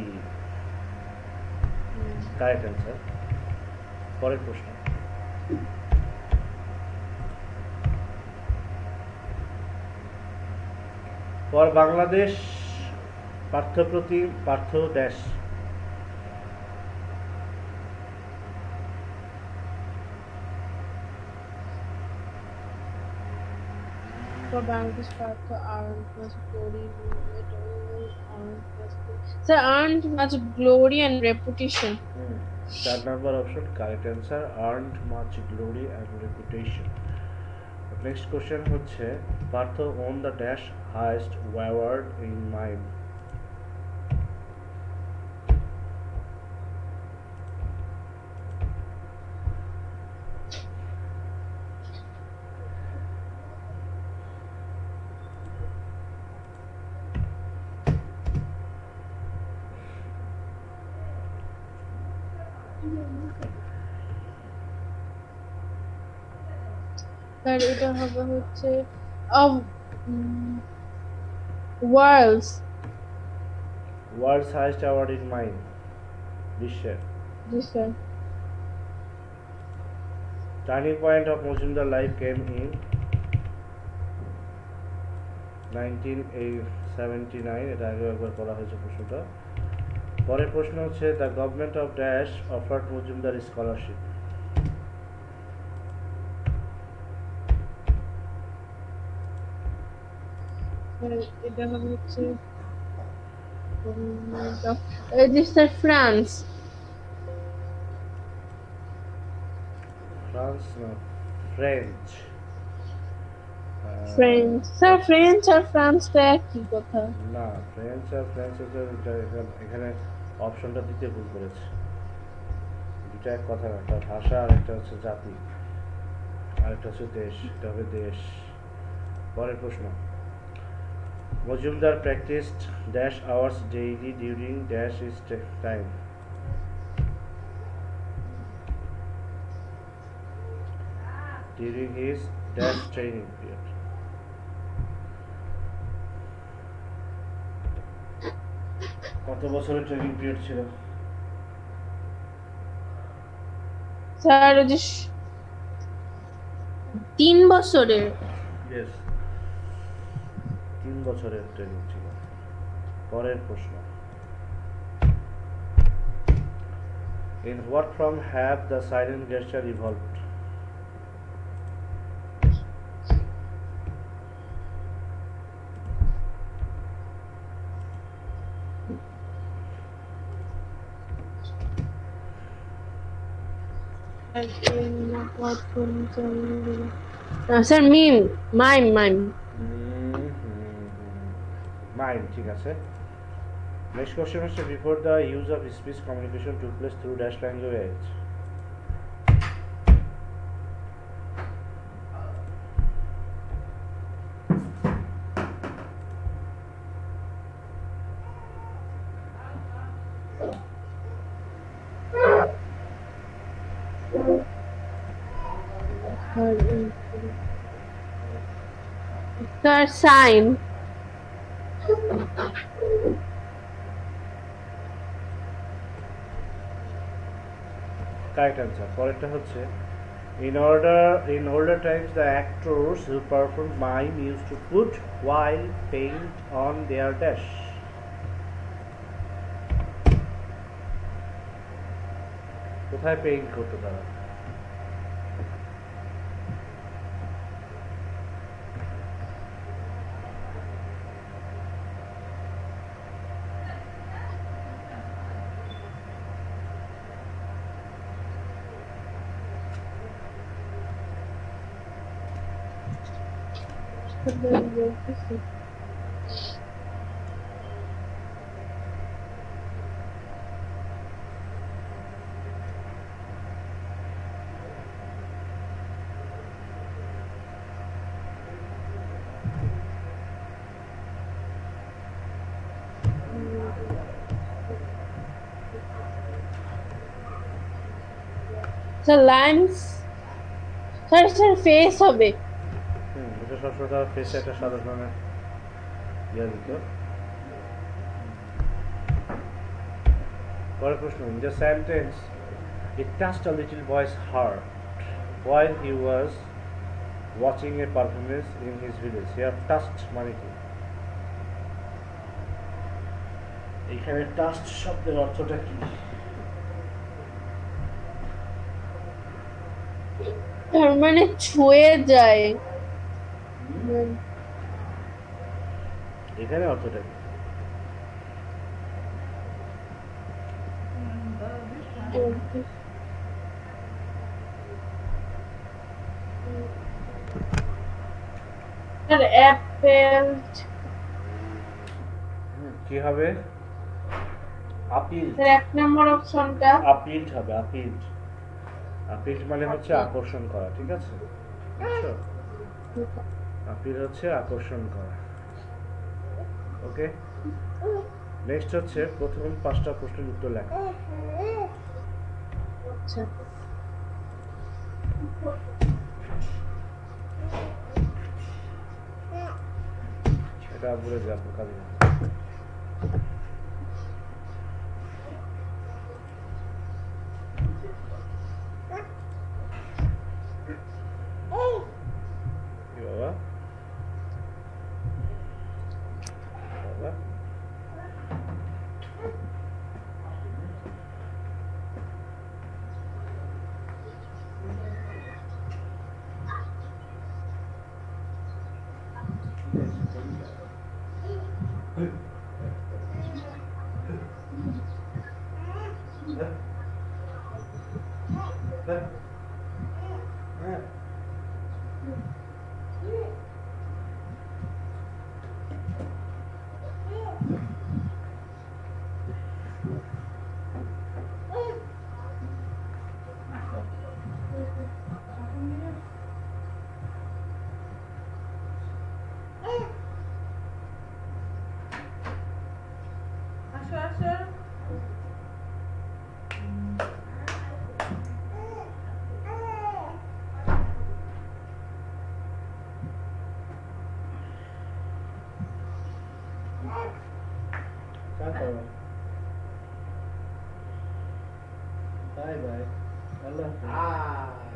Correct answer. পরের প্রশ্ন। For বাংলাদেশ পার্থপ্রতি Partho dash. For Bangladesh, Partho earned much glory, earned much glory. Sir, earned much glory and reputation. Hmm. চার number option correct answer, earned much glory and reputation. Next question হচ্ছে Partho won the dash highest award in mime. Sir এটা হবে হচ্ছে of world's world's highest award in mime, বিশ্বের। জি sir. Turning point of Majumdar life came in nineteen seventy nine. এটা আগে একবার করা হয়েছে প্রশ্নটা। পরের প্রশ্ন হচ্ছে the government of dash offered Majumdar scholarship. এটা হবে হচ্ছে এই যে স্যার ফ্রান্স ফ্রান্স না, ফ্রেঞ্চ। ফ্রেঞ্চ স্যার ফ্রেঞ্চ আর ফ্রান্স তো একই কথা না, ফ্রেঞ্চ আর ফ্রেঞ্চ হচ্ছে এখানে অপশনটা দিতে ভুল করেছে। দুটা এক কথা না, একটা ভাষা আর একটা হচ্ছে জাতি, আরেকটা হচ্ছে দেশ। এটা হবে দেশ। পরের প্রশ্ন, Majumdar practised dash hours daily during dash is time. During his dash training period. কত বছরের ট্রেনিং পিরিয়ড ছিল? স্যার ওই যে তিন বছরের। ইয়েস, তিন বছরের ট্রেনিং ছিল। পরের প্রশ্ন, in what form have the silent gesture evolved? Sir mime mime mime mime, ঠিক আছে। নেক্সট কোশ্চেন হচ্ছে, before the use of speech communication took place through dash language. Sir sign correct answer. পরেরটা হচ্ছে, in order in older times the actors who performed mime used to put while paint on their dash. কোথায় paint করতো তারা? Sir lines sir sir face হবে। হুম, এটা সবসময় তার ফেসে একটা সাদা ধরনের ইয়ে দিত। পরের প্রশ্ন, in the sentence it touched a little boy's heart while he was watching a performance in his village. Here touched মানে কি? এখানে টাস্ট শব্দের অর্থটা কি? তার মানে ছুঁয়ে যায়। এখানে অর্থটা কি? অ্যাপেল কি হবে? আপিল। এক নম্বর অপশনটা আপিল্ড হবে, আপিল্ড। আপিল্ড মানে হচ্ছে আকর্ষণ করা, ঠিক আছে? বুঝছো? আপিল হচ্ছে আকর্ষণ করা। ওকে, নেক্সট হচ্ছে প্রথম পাঁচটা প্রশ্নের উত্তর লেখা। আচ্ছা, এটা বলে যাবো কাজে। কি বাবা? বাবা আসো আসো क्या करो बाय बाय अल्लाह हाफिज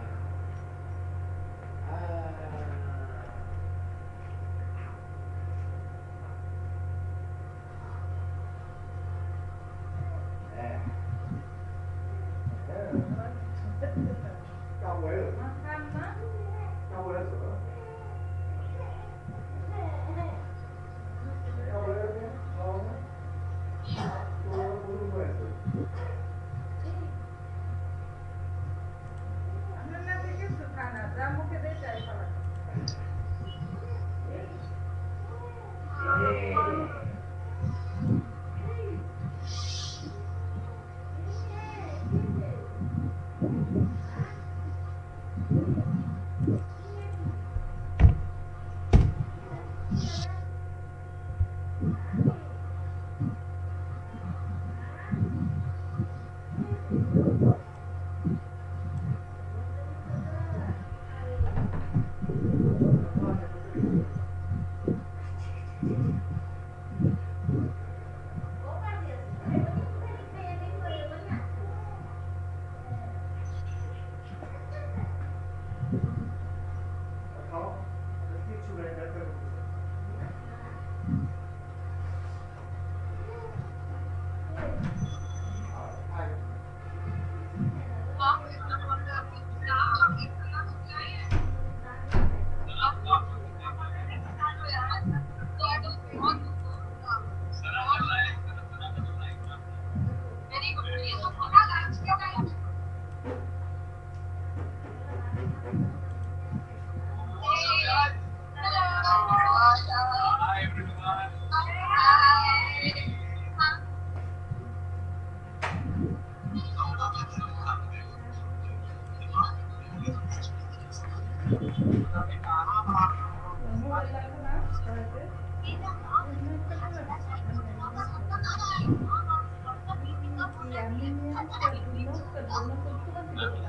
makan mah আমরা না থেকে সুখানা যা মুখে দেয় তাই খাওয়া মোবাইল লাগবে না পড়াতে আমি নিয়ে আসতে দুনো দুনো করতে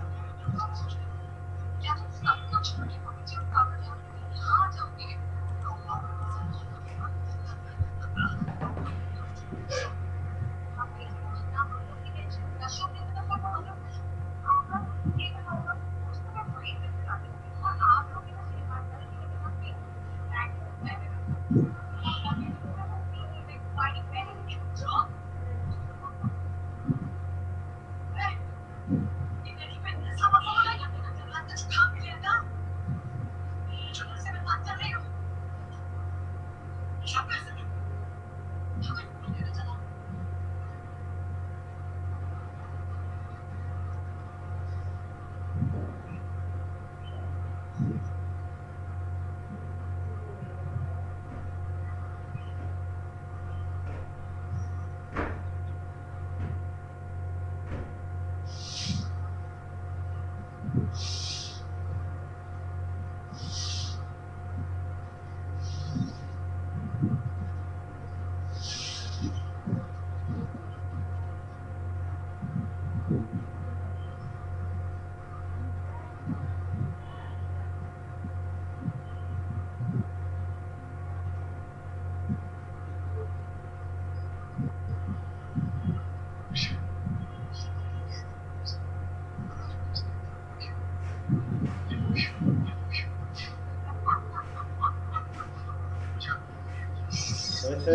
वैसे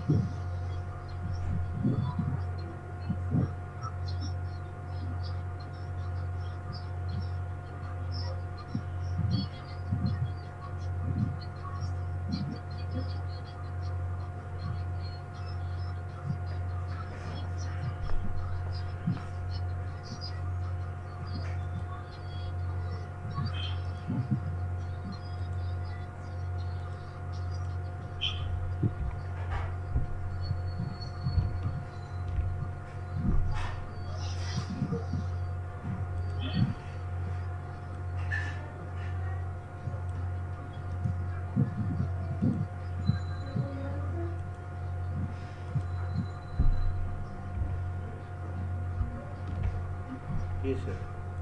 Yes, sir.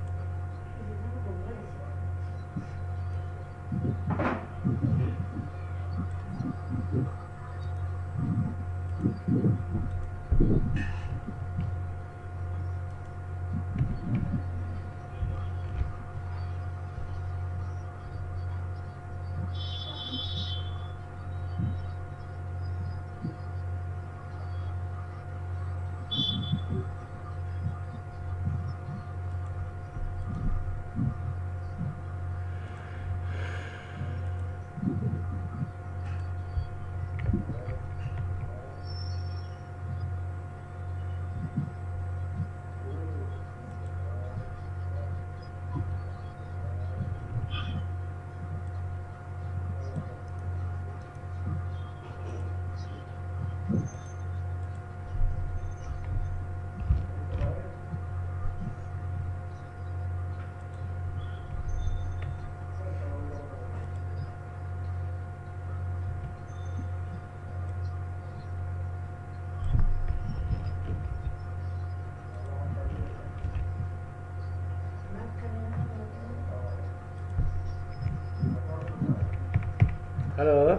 Hello.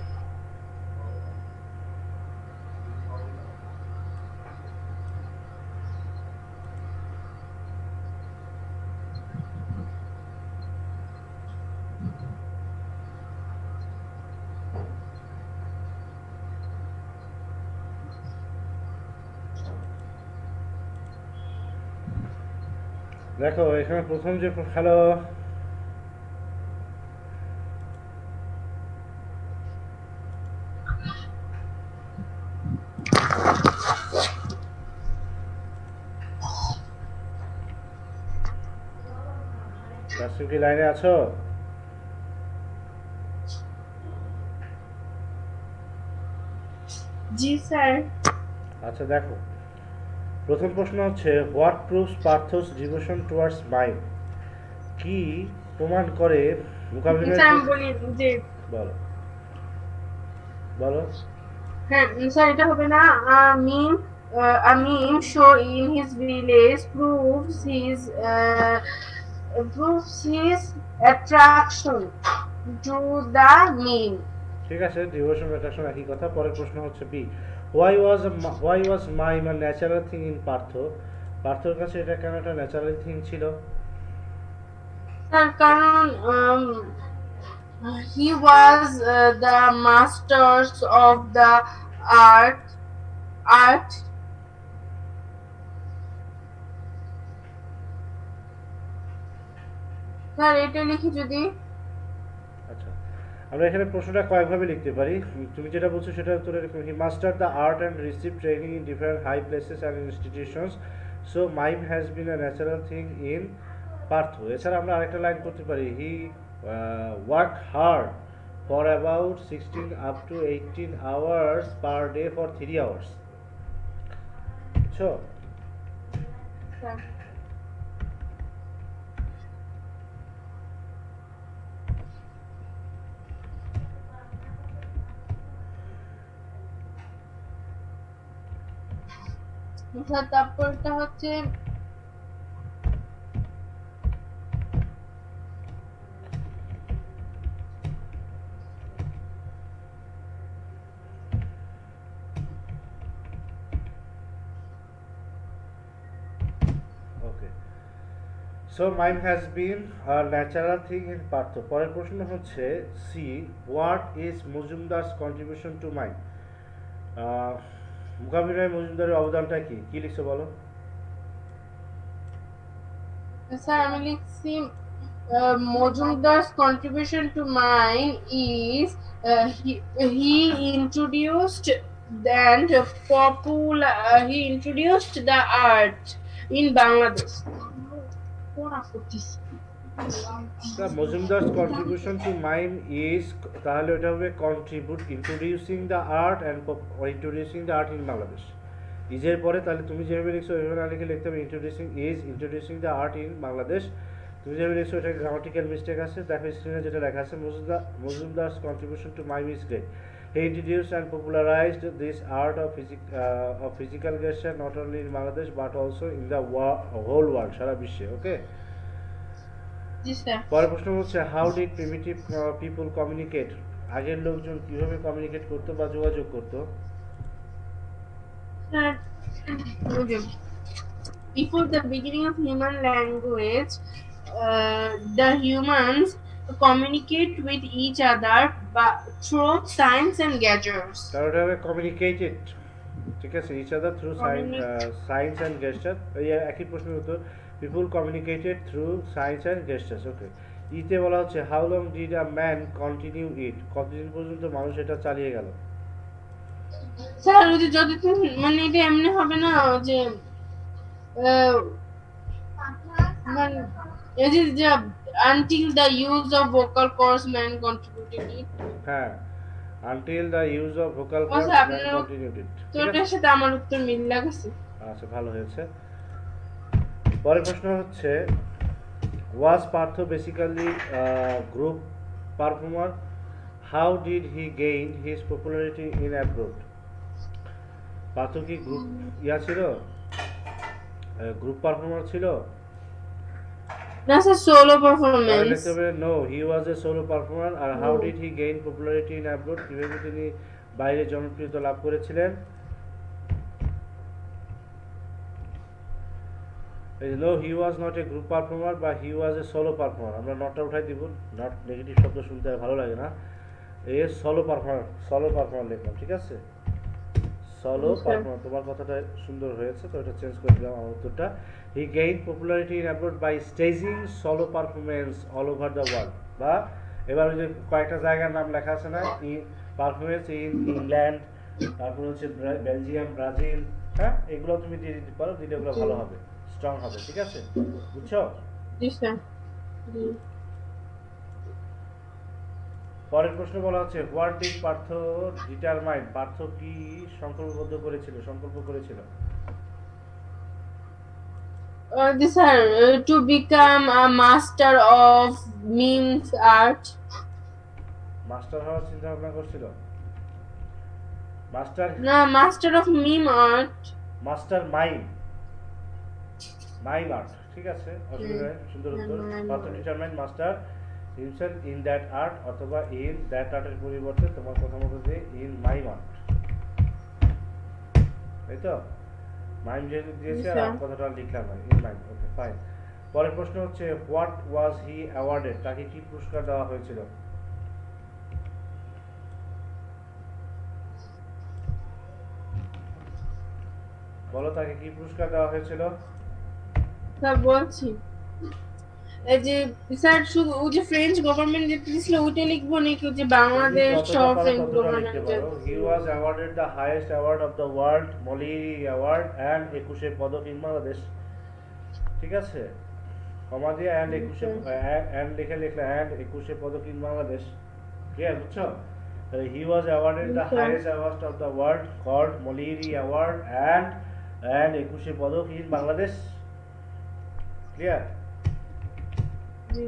দেখো এখানে প্রথম যে হ্যালো তাসিম কি লাইনে আছো? জি স্যার। আচ্ছা দেখো প্রথম প্রশ্ন হচ্ছে what proves Partho's devotion towards mind, কি প্রমাণ করে মোকাবিলার স্যার আমি বলি যে বলো বলো হ্যাঁ স্যার এটা হবে না আমি আমি show in his village proves his proves his attraction to the mime. ঠিক আছে, ডিভোশন অ্যাট্রাকশন একই কথা। পরের প্রশ্ন হচ্ছে B why was why was mime a natural thing in Partho, পার্থর কাছে এটা কেন একটা ন্যাচারাল থিং ছিল? স্যার কারণ he was uh, the masters of the art art sir এটা লিখি যদি। আচ্ছা আমরা এখানে প্রশ্নটা কয়েকভাবে লিখতে পারি, তুমি যেটা বলছো সেটা উত্তরে he master the art and receive training in different high places and institutions, so mime has been a natural thing in Partho. এছাড়া আমরা আরেকটা লাইন করতে পারি he work hard for about sixteen up to eighteen hours per day for three hours. বুঝছো? Sir sir তারপরটা হচ্ছে okay, so mime has been a natural thing in Partho. পরের প্রশ্ন হচ্ছে C what is Majumdar's contribution to mime, ah, মূকাভিনয় মজুমদারের অবদানটা কি কি লিখছো বলো? Sir, আমি লিখছি uh, Mojumdar's contribution to mine is uh, he, he introduced and popular uh, he introduced the art in Bangladesh. The Mojumdar's contribution to mine is তাহলে ওটা হবে contribute introducing the art and pop- or introducing the art in Bangladesh. ইজের পরে তাহলে তুমি যেভাবে লিখছো ওইভাবে না লিখে লিখতে হবে introducing is introducing the art in Bangladesh. তুমি যেভাবে লিখছো এটা গ্রামাটিক্যাল মিস্টেক আছে, দেখো স্ক্রিনে যেটা লেখা আছে Majumdar Mojumdar's contribution to mime is great. He introduced and popularized this art of, physic, uh, of physical gesture not only in Bangladesh but also in the wa- whole world, সারা বিশ্বে। Okay, জি sir. পরের প্রশ্ন হচ্ছে how did primitive people communicate? আগের লোকজন কিভাবে communicate করতো বা যোগাযোগ করতো? Sir, before the beginning of human language, uh, the humans communicate with each other but through signs and gestures. তার ওটা হবে কমিউনিকেটেড, ঠিক আছে, each other through signs and gesture. এই একই প্রশ্নের উত্তর, people communicated through signs and gestures. Okay, ইতে বলা হচ্ছে how long did a man continue it? কতদিন পর্যন্ত মানুষ এটা চালিয়ে গেল? স্যার ওই যে যতদিন মানে এটা এমনি হবে না যে আহ, মানে এই যে যে until the use of vocal cords man contributed it. হ্যাঁ, until the use of vocal আচ্ছা, কর্ডস ম্যান আপনার- কন্টিনিউড ইট। তো এটার সাথে আমার উত্তর মিল লাগছে। আচ্ছা, ভালো হয়েছে। পরের প্রশ্ন হচ্ছে was Partho basically group performer? How did he gain his popularity in abroad? Partho কি গ্রুপ ইয়া ছিল, গ্রুপ পারফর্মার ছিল? না স্যার, সোলো পারফরম্যান্স। লিখতে হবে no, he was a solo performer. আর how did he gain popularity in abroad? কিভাবে তিনি বাইরে জনপ্রিয়তা লাভ করেছিলেন? No, he was not a group performer বা he was a solo performer. আমরা নটটা উঠাই দিব, নট নেগেটিভ শব্দ শুনতে আর ভালো লাগে না। A solo performer, solo performer লিখলাম, ঠিক আছে, সোলো পারফর্মার। তোমার কথাটা সুন্দর হয়েছে, তো এটা চেঞ্জ করে দিলাম আমার উত্তরটা। He gain popularity in abroad by staging solo performance all over the world. বা এবার ওই যে কয়েকটা জায়গার নাম লেখা আছে না, পারফরমেন্স ইন ইংল্যান্ড, তারপর হচ্ছে বেলজিয়াম, ব্রাজিল, হ্যাঁ, এগুলো তুমি দিয়ে দিতে পারো, দিলে ওগুলো ভালো হবে, স্ট্রং হবে, ঠিক আছে, বুঝছো? জি স্যার। জি। পরের প্রশ্ন বলা হচ্ছে what did Partho determine? Partho কি সংকল্পবদ্ধ করেছিল, সংকল্প করেছিল? Uh, this sir, uh, to become a master of memes art. Master হওয়ার চিন্তা ভাবনা করছিল? Master No, master of meme art. Master mime, mime art, ঠিক আছে, অসুবিধা নেই, সুন্দর উত্তর। mime Partho art. Determine master himself in that art, অথবা ইন দ্যাট আর্টের পরিবর্তে তোমার কথা মতো যে ইন মাইম আর্ট, তাই তো? মাইম যেহেতু দিয়েছে আর আর্ট কথাটা লিখলাম না, ইন মাইম। Okay, fine. পরের প্রশ্ন হচ্ছে হোয়াট ওয়াজ হি অ্যাওয়ার্ডেড? তাকে কি পুরস্কার দেওয়া হয়েছিল? বলো, তাকে কি পুরস্কার দেওয়া হয়েছিল? স্যার বলছি এই যে স্যার শুধু ওই যে ফ্রেঞ্চ গভর্নমেন্ট যেটা দিছিল ওইটা লিখবো নাকি ওই যে বাংলাদেশ সহ French government? He was awarded the highest award of the world, Moliri Award, and Ekushey Padak in Bangladesh, ঠিক আছে, কমা দিয়ে and একুশে and লিখে লিখলে and Ekushey Padak in Bangladesh, clear, বুঝছো? He was awarded the highest award of the world called Moliri Award and and Ekushey Padak in Bangladesh, clear? জি।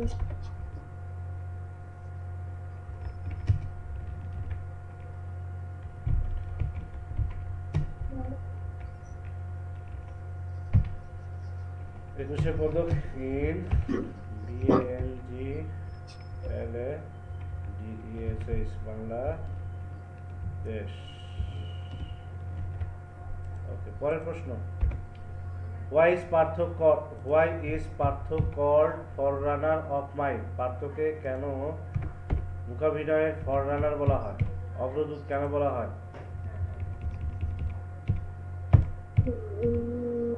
Ekushey Padak in B L G L A D E S S Bangladesh. Okay, পরের প্রশ্ন why is Partho why is Partho called forerunner of mime? পার্থকে কেন মূকাভিনয়ের ফররানার বলা হয়, অগ্রদূত কেন বলা হয়? উম,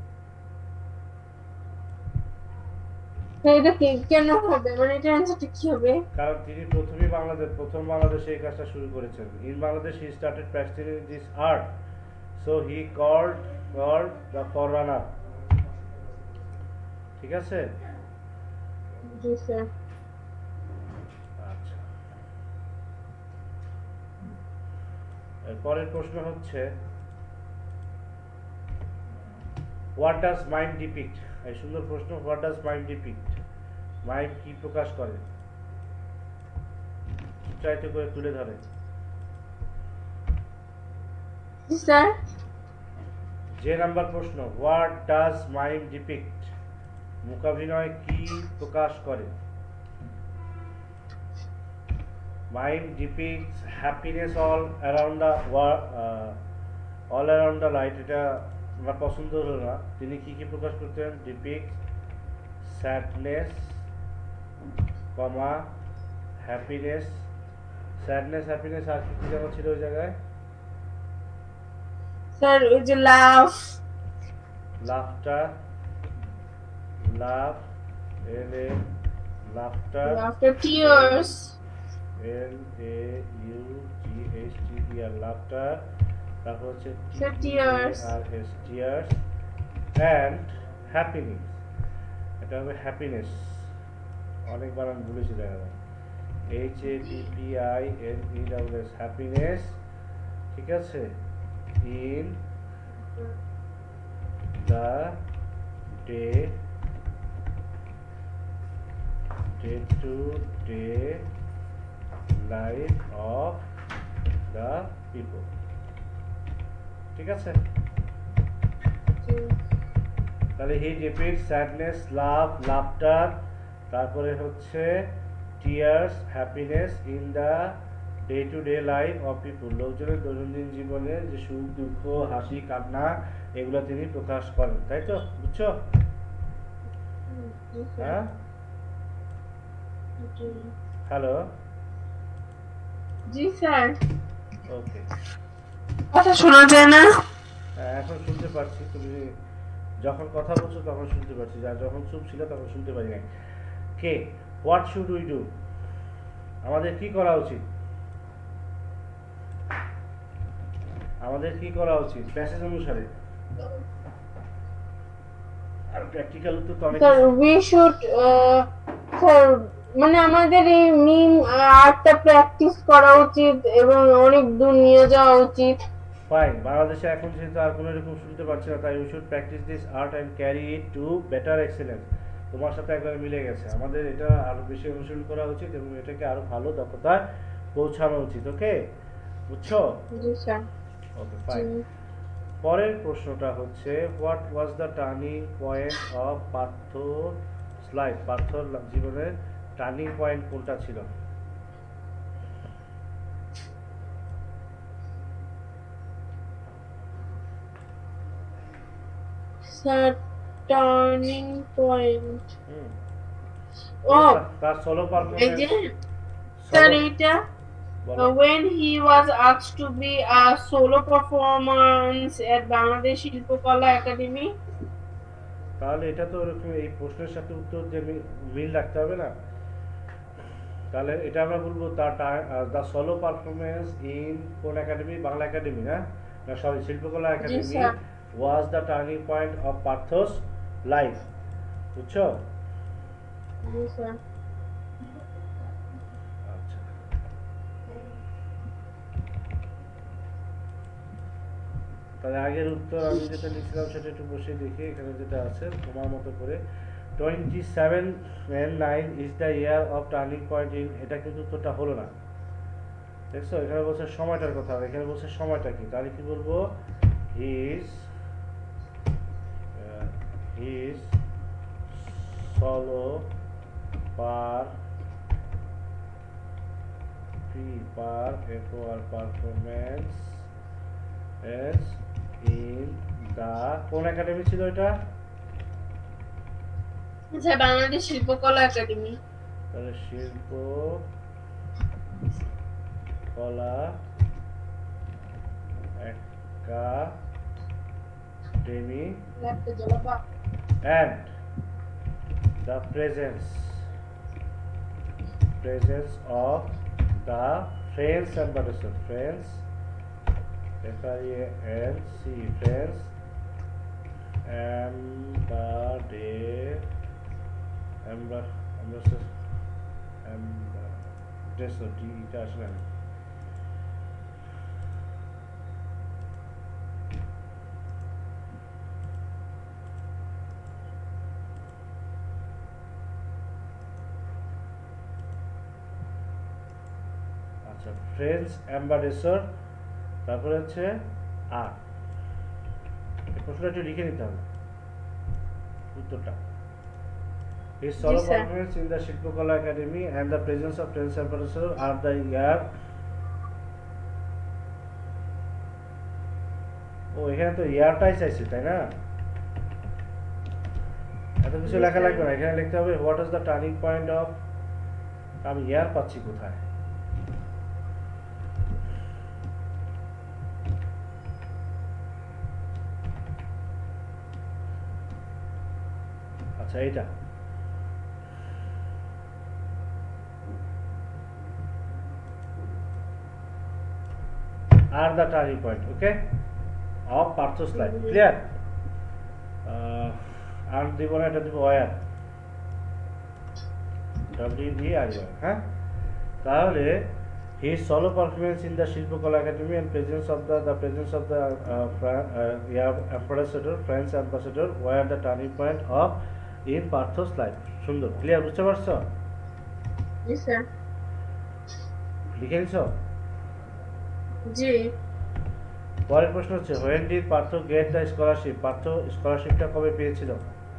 এটা কি কেন হবে, মানে এটা অ্যান্সারটা কি হবে? কারণ তিনি প্রথমেই বাংলাদেশ প্রথম বাংলাদেশে এই কাজটা শুরু করেছেন। In Bangladesh he started practising this art, so he called called the forerunner. ঠিক আছে। জি স্যার। আচ্ছা, এর পরের প্রশ্ন হচ্ছে হোয়াট ডাজ মাইন্ড ডিপিক্ট। এই সুন্দর প্রশ্ন, what does mind depict, mind কি প্রকাশ করে, চিত্রায়িত করে তুলে ধরে। জি স্যার। যে নাম্বার প্রশ্ন, হোয়াট ডাজ মাইম ডিপিক্ট, মূকাভিনয় কি প্রকাশ করে। Mime depicts happiness all around the all around the light, এটা আমার পছন্দ হলো না। তিনি কি কি প্রকাশ করতেন, depicts sadness, comma happiness, sadness happiness, আর কি কি যেন ছিল ওই জায়গায়। স্যার ওই যে love, laughter, love L A laughter, laughter, tears, L A U T H T E R laughter, তারপর হচ্ছে Sir, tears. আর এস টিয়ার্স, অ্যান্ড হ্যাপিনেস, এটা হবে হ্যাপিনেস। অনেকবার আমি বলেছি দেখা যায়, H A P P I N E double S, happiness. ঠিক আছে। In the day day to day life of the people। ঠিক আছে। তাহলে হি ডিপিক্টস স্যাডনেস, লাভ, লাফটার, তারপরে হচ্ছে tears, happiness in the day to day life of people, লোকজনের দৈনন্দিন জীবনে যে সুখ দুঃখ হাসি কান্না এগুলো তিনি প্রকাশ করেন, তাই তো, বুঝছো? হ্যাঁ, হ্যালো, জি স্যার। ওকে। কথা শোনা যায় না? হ্যাঁ, এখন শুনতে পাচ্ছি, তুমি যখন কথা বলছো তখন শুনতে পাচ্ছি, আর যখন চুপ ছিল তখন শুনতে পারি নাই। কে, হোয়াট শুড উই ডু, আমাদের কি করা উচিত, আমাদের কি করা উচিত প্যাসেজ অনুসারে। আর প্র্যাকটিক্যাল উত্তর তো অনেক। স্যার উই শুড, স্যার মানে আমাদের এই মিম আর্টটা প্র্যাকটিস করা উচিত এবং অনেক দূর নিয়ে যাওয়া উচিত। ফাইন, বাংলাদেশে এখন যেহেতু আর কোনো এরকম শুনতে পাচ্ছি না, তাই we should practise this art and carry it to better excellence. তোমার সাথে একবার মিলে গেছে, আমাদের এটা আরো বেশি অনুসরণ করা উচিত এবং এটাকে আরো ভালো দক্ষতায় পৌঁছানো উচিত। ওকে, বুঝছো? জি স্যার। Okay, fine. পরের প্রশ্নটা হচ্ছে what was the turning point of পার্থর লাইফ, পার্থর জীবনের টার্নিং পয়েন্ট কোনটা ছিল। স্যার টার্নিং পয়েন্ট, হুম, ও তার সোলো এই পারফরম্যান্স। যে স্যার এটা Uh, when he was asked to be a solo performance at Bangladesh Shilpokola Academy। তাহলে এটা তো ওরকম এই প্রশ্নের সাথে উত্তর যে মিল রাখতে হবে না, তাহলে এটা আমরা বলবো তার দ্য সোলো পারফরমেন্স ইন কোন একাডেমি, বাংলা একাডেমি না, না sorry Shilpakala academy was the turning point of Partho's life, বুঝছো? জি স্যার। আচ্ছা, তাহলে আগের উত্তর আমি যেটা লিখছিলাম সেটা একটু বসে দেখি, এখানে যেটা আছে তোমার মতো করে twenty seven and nine is the year of turning point in, এটা কিন্তু উত্তরটা হলো না, দেখছো? এখানে বলছে সময়টার কথা, এখানে বলছে সময়টা কি, তাহলে কি বলবো, his his solo per P per এফওয়ার পারফরম্যান্স এস ইন দা, কোন একাডেমি ছিল এটা? আচ্ছা, বাংলাদেশ শিল্পকলা একাডেমি। তাহলে শিল্প কলা Academy Left jalaba. and the presence presence of the French ambassador French F R E N C French ambassador ambassador ambassador D টা আসলে না। আচ্ছা ফ্রেঞ্চ অ্যাম্বাসেডর তারপরে হচ্ছে আর এই প্রশ্নটা একটু লিখে নিতে হবে উত্তরটা His solo Yes, sir. performance in the Shilpakala Academy and the presence of French ambassador are the year ও এখানে তো ইয়ারটাই চাইছে তাই না এত কিছু Yes, লেখা sir. লাগবে না এখানে লিখতে হবে what is the turning point of আমি ইয়ার পাচ্ছি কোথায় আচ্ছা এইটা are the turning point okay of Partho's life clear uh, আর দিব না এটা দিব where W D I R হ্যাঁ তাহলে his solo performance in the Shilpakala Academy and presence of the the presence of the uh, Fran, uh, yeah, ambassador French ambassador were the turning point of in Partho's life সুন্দর clear বুঝতে পারছো Yes, sir. লিখে নিছো জি পরের প্রশ্ন হচ্ছে when did Partha get the scholarship Partha স্কলারশিপটা কবে পেয়েছিল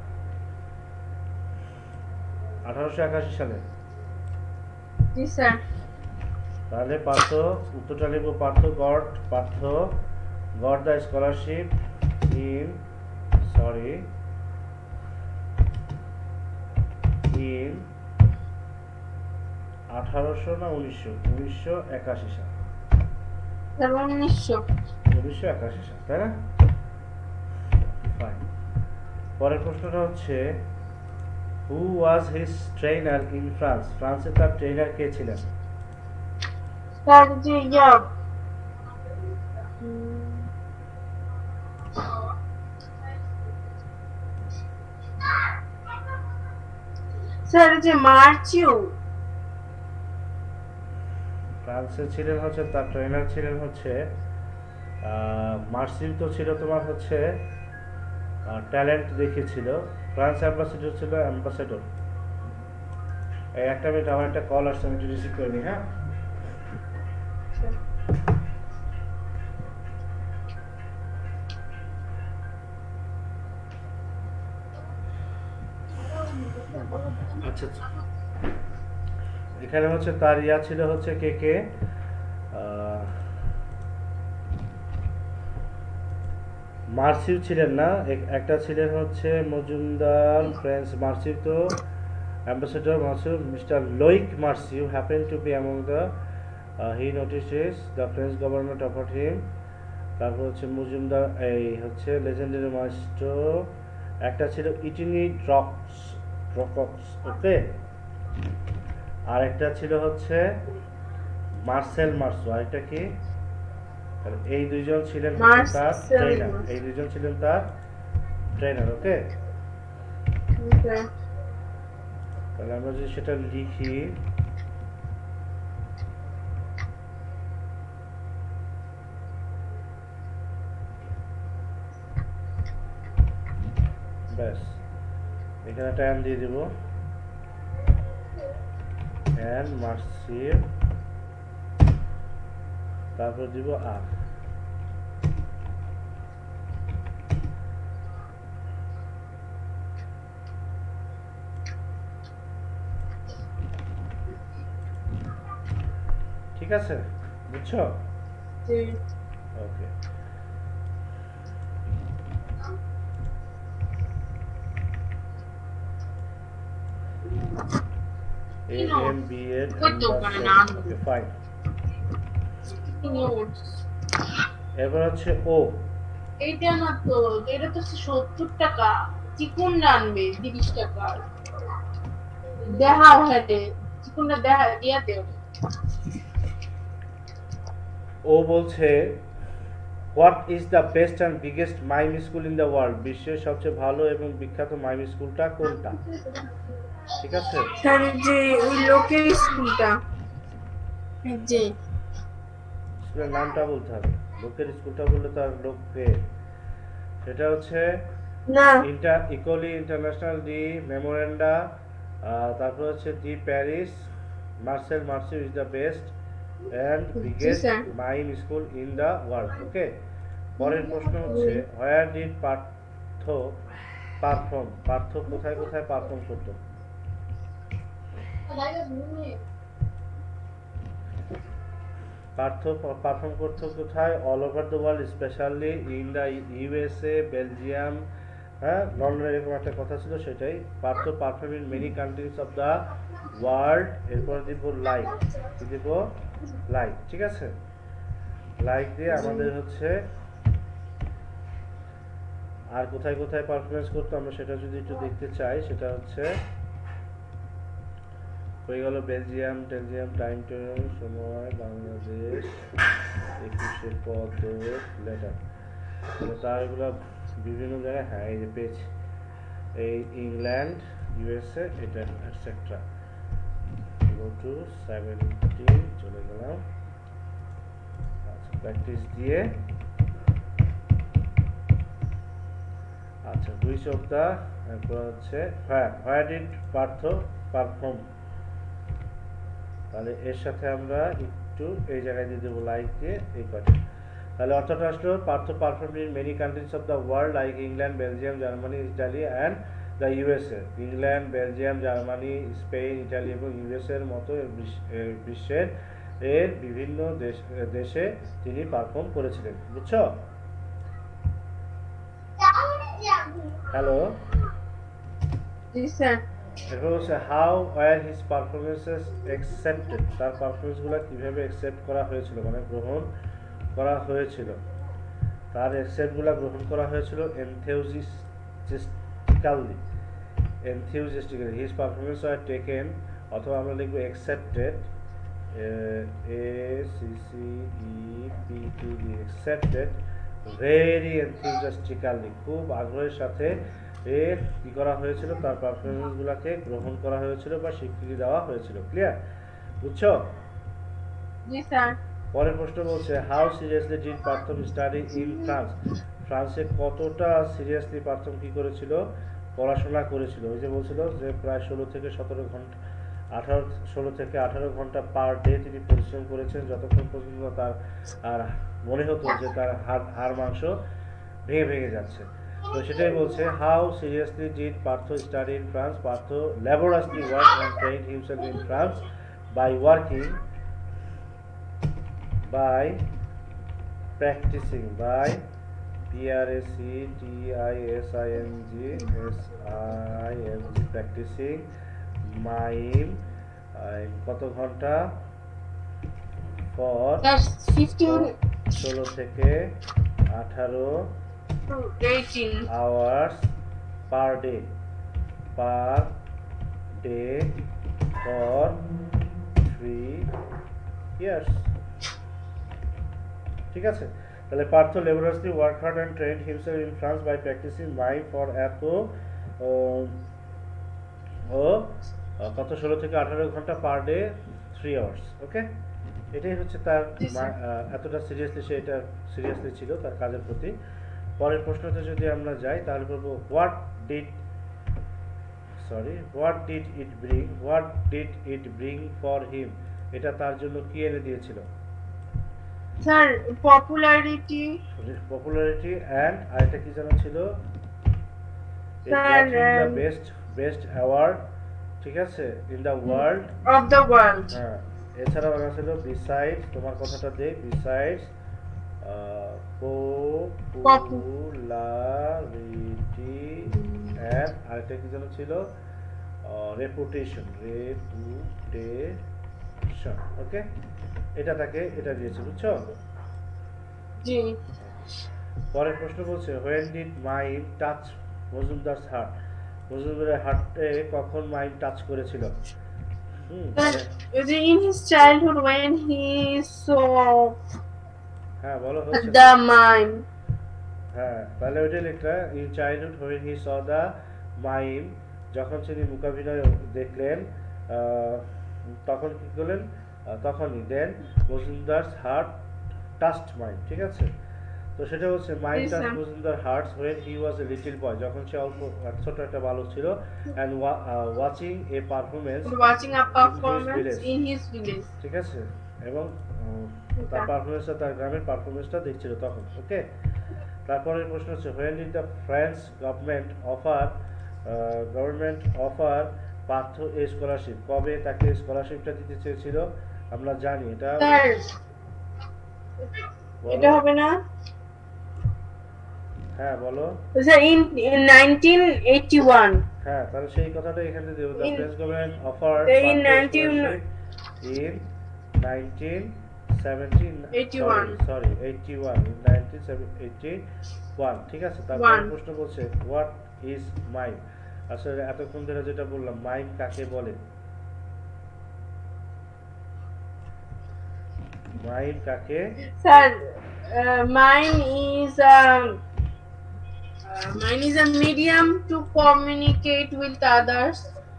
আঠারোশো একাশি সালে জি স্যার তাহলে পার্থ উত্তরটা লিখবো Partho got Partho got the scholarship in sorry in আঠারোশো না উনিশশো উনিশশো একাশি সাল স্যার উনিশশো উনিশশো একাশি সাল তাই না ফাইন পরের প্রশ্নটা হচ্ছে who was his trainer in France ফ্রান্সে তার ট্রেনার কে ছিলেন স্যার জি ইয়া স্যার যে মার্চিউ ফ্রান্সে ছিলেন হচ্ছে তার ট্রেনার ছিলেন হচ্ছে মার্সিল তো ছিল তোমার হচ্ছে ট্যালেন্ট দেখিয়েছিল ফ্রান্স অ্যাম্বাসেডর ছিল অ্যাম্বাসেডর এই একটা মিনিট আমার একটা কল আসছে আমি রিসিভ করে নিই হ্যাঁ আচ্ছা আচ্ছা এখানে হচ্ছে তার ইয়া ছিল হচ্ছে কে কে মার্সিভ ছিলেন না একটা ছিলেন হচ্ছে মজুমদার ফ্রেঞ্চ মার্সিভ তো অ্যাম্বাসেডর মার্সিভ মিস্টার লোইক মার্সিভ happen to be among the he notices the French government offered him তারপর হচ্ছে মজুমদার এই হচ্ছে লেজেন্ডারি মাস্টার একটা ছিল ইটিনি ড্রক্স ড্রকক্স ওকে আর একটা ছিল হচ্ছে মার্সেল মার্সো আরেকটা কি এই দুইজন ছিলেন তার ট্রেনার এই দুইজন ছিলেন তার ট্রেনার ওকে তাহলে আমরা যদি সেটা লিখি ব্যাস এখানে একটা এন দিয়ে দেব এন মার্সিভ তারপর দিব আর ঠিক আছে বুঝছো জি okay A M B A okay fine এবার হচ্ছে ও এইটা না তো, এটা তো সত্তর টাকা, চিকুন আনবে তিরিশ টাকা। দেখা হাটে চিকুনটা দেখা দিয়া দেও। ও বলছে what is the best and biggest mime school in the world, বিশ্বের সবচেয়ে ভালো এবং বিখ্যাত মাইম স্কুলটা কোনটা? ঠিক আছে, স্যার যে ওই লোকের স্কুলটা, যে স্কুলের নামটা বলতে হবে। লোকের স্কুলটা বললে তো আর লোককে, সেটা হচ্ছে না inter Ecole Internationale de Mimodrame, তারপর হচ্ছে de Paris Marcel Marceau is the best and biggest sir. Mime school in the world. Okay, পরের প্রশ্ন হচ্ছে where did Partha perform, Partha কোথায় কোথায় পারফর্ম করতো? পার্থ পারফর্ম করতো কোথায়? All over the world, specially in the USA, Belgium, হ্যাঁ লন্ডনের এরকম একটা কথা ছিল, সেটাই Partha perform in many countries of the world. এরপর দিব লাইক, কি দিব? লাইক, ঠিক আছে। লাইক দিয়ে আমাদের হচ্ছে আর কোথায় কোথায় পারফরমেন্স করতো আমরা সেটা যদি একটু দেখতে চাই, সেটা হচ্ছে হয়ে গেল বেলজিয়াম, টেলজিয়াম, টাইম টেবিল, সময়, বাংলাদেশ, একুশে পদক, লেটার, তার এগুলো বিভিন্ন জায়গায়, হ্যাঁ এই যে পেজ, এই ইংল্যান্ড, ইউএসএ, এটা এটসেট্রা। গো টু সেভেন্টিন, চলে গেলাম। আচ্ছা, প্র্যাকটিস দিয়ে, আচ্ছা হুইচ অফ দ্য, এরপর হচ্ছে হ্যাঁ হোয়ার ডিড পার্থ পারফর্ম, তাহলে এর সাথে আমরা একটু এই জায়গায় দিয়ে দেবো লাইক দিয়ে এই কটা। তাহলে অর্থটা আসলো Partha perform in many countries of the world like England, Belgium, Germany, Italy and the USA. England, Belgium, Germany, Spain, Italy এবং ইউএসএ এর মতো বিশ্বের এর বিভিন্ন দেশ দেশে তিনি পারফর্ম করেছিলেন। বুঝছো? হ্যালো, জি স্যার। এরপর হচ্ছে how were his performances accepted, তার পারফরমেন্সগুলো কীভাবে অ্যাকসেপ্ট করা হয়েছিল, মানে গ্রহণ করা হয়েছিল। তার অ্যাকসেপ্টগুলো গ্রহণ করা হয়েছিল enthusiastically, enthusiastically his performance are taken, অথবা আমরা লিখবো accepted, A C C E P T D, accepted very enthusiastically, খুব আগ্রহের সাথে এর কি করা হয়েছিল, তার পারফরমেন্সগুলোকে গ্রহণ করা হয়েছিল বা স্বীকৃতি দেওয়া হয়েছিল। ক্লিয়ার? বুঝছো? জি স্যার। পরের প্রশ্ন বলছে how seriously did Partha study in France, ফ্রান্সে কতটা সিরিয়াসলি পার্থ কি করেছিল, পড়াশোনা করেছিল। ওই যে বলছিল যে প্রায় ষোলো থেকে সতেরো ঘন্টা, আঠারো ষোলো থেকে আঠারো ঘন্টা পার ডে তিনি পরিশ্রম করেছেন, যতক্ষণ পর্যন্ত তার আর মনে হতো যে তার হাড় হাড় মাংস ভেঙে ভেঙে যাচ্ছে। তো সেটাই বলছে how seriously did Partha study in France, Partha laboriously work and trained himself in France by working, by practicing, by P R A C T I S I N G S I N G, practicing mime, কত ঘন্টা, for ষোলো থেকে আঠারো hours per day, per day for three years. ঠিক আছে, তাহলে Partha laboriously work hard and trained himself in France by practicing mime for এত ও কত ষোলো থেকে আঠারো ঘন্টা per day three hours. Okay, এটাই হচ্ছে তার এতটা সিরিয়াসলি, সে এটা সিরিয়াসলি ছিল তার কাজের প্রতি। পরের প্রশ্নতে যদি আমরা যাই তাহলে বলবো what did sorry what did it bring, what did it bring for him, এটা তার জন্য কি এনে দিয়েছিল? স্যার পপুলারিটি, পপুলারিটি অ্যান্ড আরেকটা কি জানা ছিল, বেস্ট বেস্ট অ্যাওয়ার্ড, ঠিক আছে, in the world of the world. হ্যাঁ, এছাড়াও জানা ছিল বিসাইডস, তোমার কথাটা দে, বিসাইডস পপুলারিটি অ্যান্ড আরেকটা কি জানা ছিল, রেপুটেশন, রেপুটেশন। ওকে, এটা তাকে এটা দিয়েছে। বুঝছো? জি। পরের প্রশ্ন বলছে when did mime touch Majumdar's heart, মজুমদারের হার্টে কখন মাইম টাচ করেছিল? হুম তাহলে In his childhood, when he saw হ্যাঁ বলো হচ্ছে তো। the mime. হ্যাঁ তাহলে ওইটাই লিখলা in childhood when he saw the mime, যখন তিনি মূকাভিনয় দেখলেন আহ, তখন কি করলেন আহ, তখনই then Majumdar's heart touched mime, ঠিক আছে। তো সেটা হচ্ছে mime Yes, touch sir. Majumdar hearts when he was a little boy, যখন সে অল্প ছোট একটা বালক ছিল, and watching a performance Watching a performance village. in his village. ঠিক আছে, এবং উম, তার Okay. পারফরমেন্সটা তার গ্রামের পারফরমেন্সটা দেখছিল তখন, ওকে। তারপরের প্রশ্ন হচ্ছে when did the French government offer government offer Partha a scholarship, কবে তাকে স্কলারশিপটা দিতে চেয়েছিল আমরা জানি এটা। Sir, বলো। এটা হবে না? হ্যাঁ বলো। Sir, in, in nineteen eighty-one. হ্যাঁ তাহলে সেই কথাটা এখানে দেব, the In- French government offer in nineteen in nineteen seventeen eighty-one. Sorry eighty one in nineteen eighty one, ঠিক আছে। তারপর One. প্রশ্ন বলছে হোয়াট ইজ মাইম, আসলে এতক্ষণ ধরে যেটা বললাম মাইম কাকে বলে, মাইম কাকে? Sir, uh, mime is um, uh, mine is a medium to communicate with others.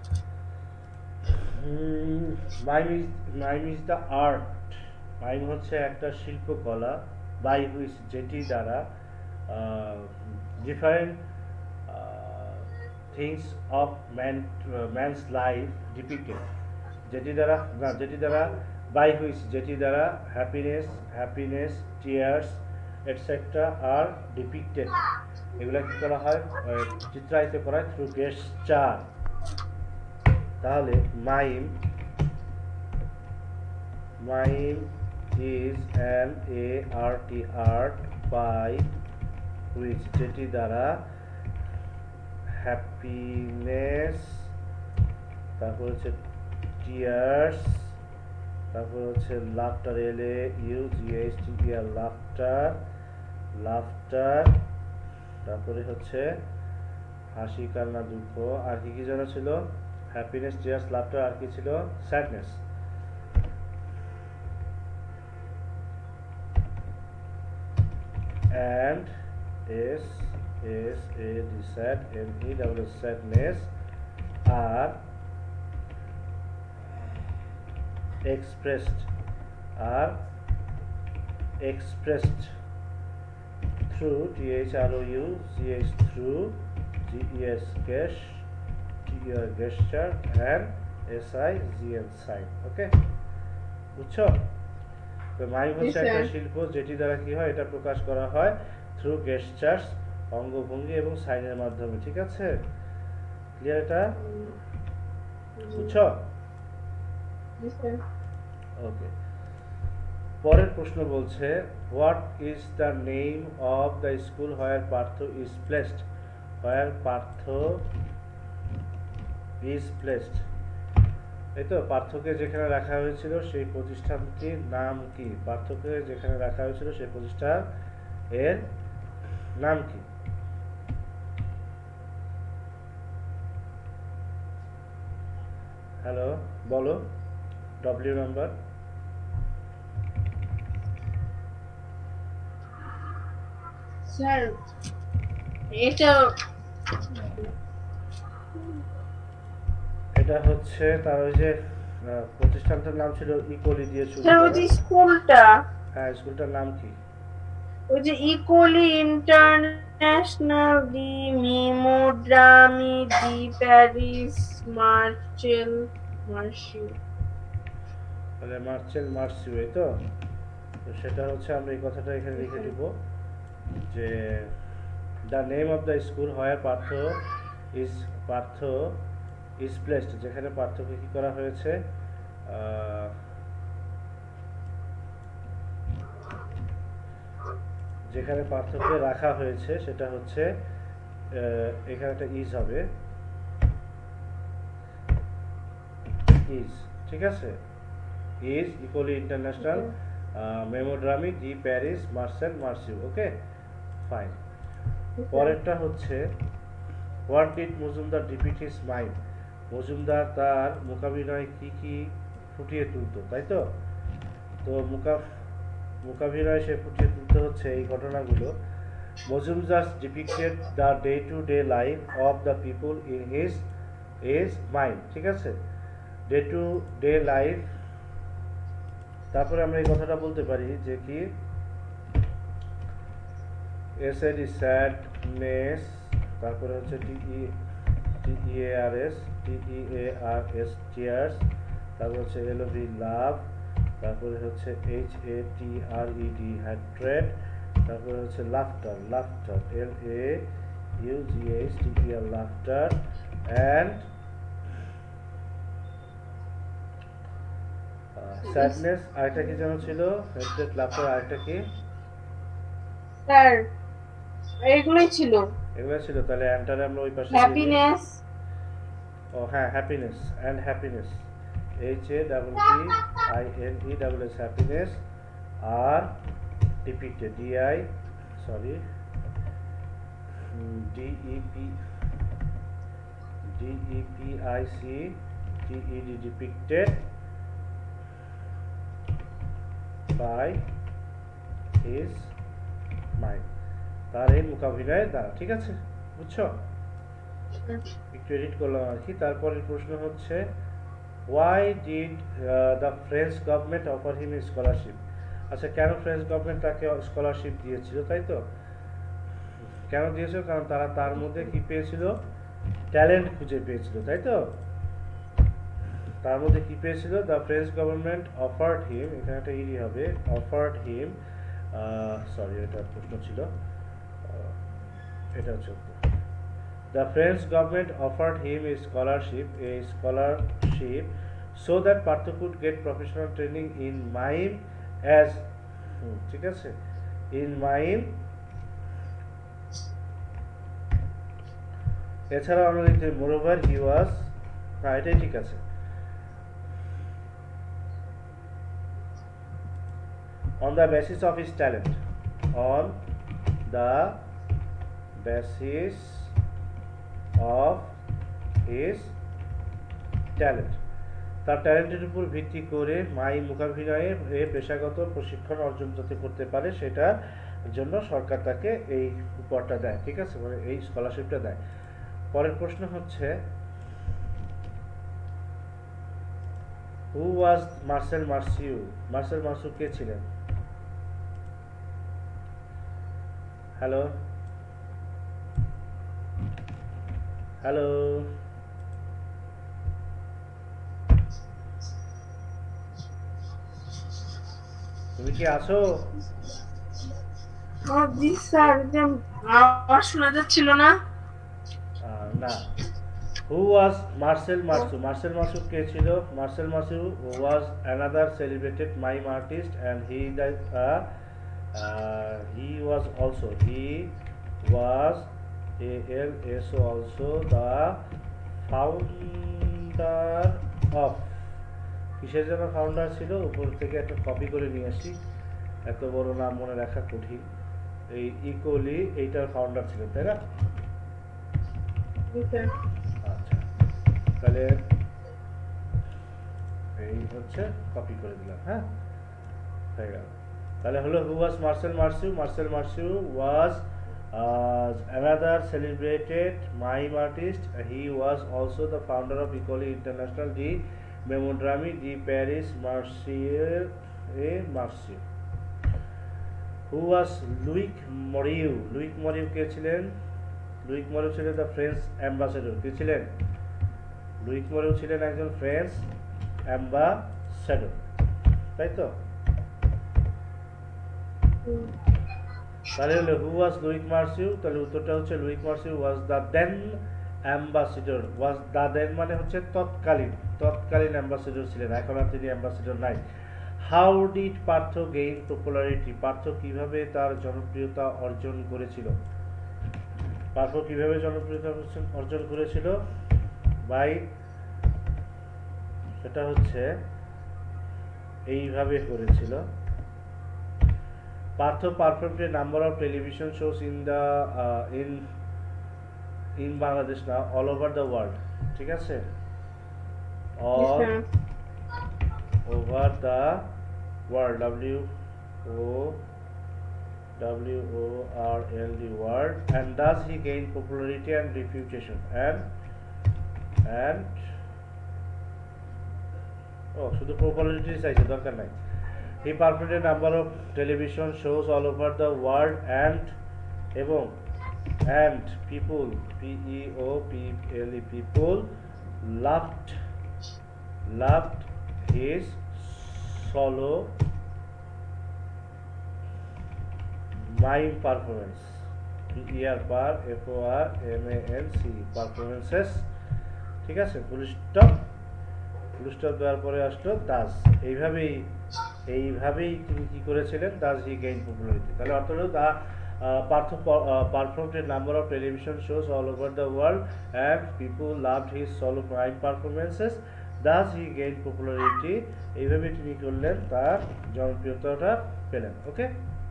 Mime is mime is the art, mime হচ্ছে একটা শিল্পকলা, বাই হুইচ যেটি দ্বারা different things of man man's life depicted, যেটি দ্বারা না যেটি দ্বারা বাই হুইচ যেটি দ্বারা হ্যাপিনেস হ্যাপিনেস টিয়ার্স এটসেট্রা আর ডিপিক্টেড, এগুলা কি করা হয় আহ, চিত্রায়িত করা হয় থ্রু গেস্টার। তাহলে mime mime is an a arty art by which যেটি দ্বারা হ্যাপিনেস, তারপর হচ্ছে টিয়ার্স, তারপর হচ্ছে laughter, L A U G H T E R laughter laughter তারপরে হচ্ছে হাসি কান্না দুঃখ, আর কি কি যেন ছিল, হ্যাপিনেস টিয়ার্স লাফটার, আর কি ছিল sadness. and s s a d sad n e double s sadness are expressed are expressed through t h r o u c h through g e s gesh t e r gesture and s i g n sign, okay বুঝছো? তো mime হচ্ছে Yes, একটা sir. শিল্প যেটি দ্বারা কি হয় এটা প্রকাশ করা হয় থ্রু গেস্টার্স অঙ্গভঙ্গি এবং সাইনের মাধ্যমে, ঠিক আছে? ক্লিয়ার এটা? বুঝছো? Yes, sir. ওকে। পরের প্রশ্ন বলছে what is the name of the school where Partha is placed, where Partha is placed, এই তো পার্থকে যেখানে রাখা হয়েছিল সেই প্রতিষ্ঠানটির নাম কি, পার্থকে যেখানে রাখা হয়েছিল সেই প্রতিষ্ঠান এর নাম কি? হ্যালো বলো, ডব্লিউ নাম্বার। Sir, এটা এটা হচ্ছে তার ওই যে আহ, প্রতিষ্ঠানটার নাম ছিল ইকোলি দিয়ে শুরু স্যার ওই করা। যে স্কুলটা, হ্যাঁ স্কুলটার নাম কি? ওই যে Ecole Internationale de Mimodrame de Paris Marcel Marceau. তাহলে মার্চেল মার্সিউ, এই তো। তো সেটা হচ্ছে আমরা এই কথাটা এখানে লিখে দিব যে the name of the school where Partha is Partha is placed, যেখানে পার্থকে কি করা হয়েছে আহ, যেখানে পার্থকে রাখা হয়েছে সেটা হচ্ছে আহ, এখানে একটা ইজ হবে, ইজ, ঠিক আছে? Is Ecole Internationale Mimodrame de Paris Marcel Marceau, okay fine. পরেরটা হচ্ছে what did Majumdar depict his mind, Majumdar তার মোকাভিনয় কি কি ফুটিয়ে তুলতো, তাই তো? তো মুকা মোকাভিনয় সে ফুটিয়ে তুলতে হচ্ছে এই ঘটনাগুলো। Majumdar depicted the day to day life of the people in his is mind, ঠিক আছে? ডে টু ডে লাইফ, তারপরে আমরা এই কথাটা বলতে পারি যে কি এস এ ডি স্যাডনেস, তারপরে হচ্ছে T E T E A R S T E A R S tears, তারপর হচ্ছে এল ও ভি লাভ, তারপরে হচ্ছে H A T R E D hatred, তারপরে হচ্ছে laughter laughter L A U G H T E R laughter, and sadness. আরেকটা কি যেন ছিল? হ্যাট্রেড লাফটার, আরেকটা কি? স্যার এগুলোই ছিল, এগুলো ছিল। তাহলে অ্যান্টারে আমরা ওই পাশে হ্যাপিনেস। ও হ্যাঁ, happiness and happiness, H A double P I N E double S, happiness. আর depicted D I sorry D E P D E P I C T E D depicted by his mind, তার এই মোকাভিনয়ের দ্বারা, ঠিক আছে? বুঝছো? একটু এডিট করলাম আর কি। তারপরের প্রশ্ন হচ্ছে why did the French government offer him scholarship. আচ্ছা, কেন ফ্রেঞ্চ গভর্নমেন্ট তাকে স্কলারশিপ দিয়েছিল, তাই তো? কেন দিয়েছিল? কারণ তারা তার মধ্যে কি পেয়েছিল? ট্যালেন্ট খুঁজে পেয়েছিল, তাই তো? তার মধ্যে কি পেয়েছিল? The French government offered him, এখানে একটা ইডি হবে, অফার্ড হিম, সরি এটা প্রশ্ন ছিল, এটা হচ্ছে the French government offered him a scholarship a scholarship so that Partho could get professional training in mime as hmm, ঠিক আছে, in mime। এছাড়া আমরা লিখতে moreover he was, হ্যাঁ এটাই ঠিক আছে, on the basis of his talent, on the basis of his talent, তার ট্যালেন্টের উপর ভিত্তি করে মাই মোকাভিনয়ে এ পেশাগত প্রশিক্ষণ অর্জন যাতে করতে পারে সেটার জন্য সরকার তাকে এই উপহারটা দেয়, ঠিক আছে? মানে এই স্কলারশিপটা দেয়। পরের প্রশ্ন হচ্ছে who was Marcel Marceau, Marcel মার্সিউ কে ছিলেন? হ্যালো হ্যালো তুমি কি আছো? জি স্যার, আমার শোনা যাচ্ছিল না। না, হু ওয়াজ মার্সেল মার্সু, মার্সেল মার্সু কে ছিল? Marcel Marceau was another celebrated mime artist and he he was also he was A L S O also the founder of, কিসের জন্য ফাউন্ডার ছিল? উপর থেকে একটা কপি করে নিয়ে আসি, এত বড় নাম মনে রাখা কঠিন। এই ইকোলি এইটার ফাউন্ডার ছিলেন, তাই না? আচ্ছা, তাহলে এই হচ্ছে কপি করে দিলাম, হ্যাঁ হয়ে গেল। তাহলে হলো who was Marcel Marceau, Marcel Marceau was Uh, another celebrated mime artist. He was also the founder of Ecole International de Memodrami de Paris Marseille et Marseille. Who was Louis Morieu? Louis Morieu কে ছিলেন? Louis Morieu ছিলেন the French ambassador. কে ছিলেন? Louis Morieu ছিলেন একজন French ambassador, তাই তো? তাহলে হলো হু ওয়াজ লুইক মার্সিউ, তাহলে উত্তরটা হচ্ছে Louis Marceau was the then ambassador, was the then মানে হচ্ছে তৎকালীন, তৎকালীন অ্যাম্বাসেডর ছিলেন, এখন আর তিনি অ্যাম্বাসেডর নাই। How did Partha gain popularity, পার্থ কিভাবে তার জনপ্রিয়তা অর্জন করেছিল? পার্থ কিভাবে জনপ্রিয়তা অর্জন করেছিল? বাই, সেটা হচ্ছে এইভাবে করেছিল। Partho performed a number of television shows in the uh, in in Bangladesh now all over the world. ঠিক আছে? Yes, All sir. over the world. W O W O R L D world. And thus he gained popularity and reputation. And and oh, শুধু popularity চাইছে দরকার নাই. He performed a number of television shows all over the world and এবং and people P E O P L E people loved loved his solo mime performance. P E R par F O R M A N C performances. ঠিক আছে, full stop full stop দেওয়ার পরে আসলো দাস। এইভাবেই এইভাবেই তিনি কি করেছিলেন, দাস হি গেইন পপুলারিটি। তাহলে অর্থ হলো the Partha performed a number of television shows all over the world and people loved his solo mime performances, thus he gain popularity. এইভাবে তিনি করলেন, তার জনপ্রিয়তাটা পেলেন। ওকে,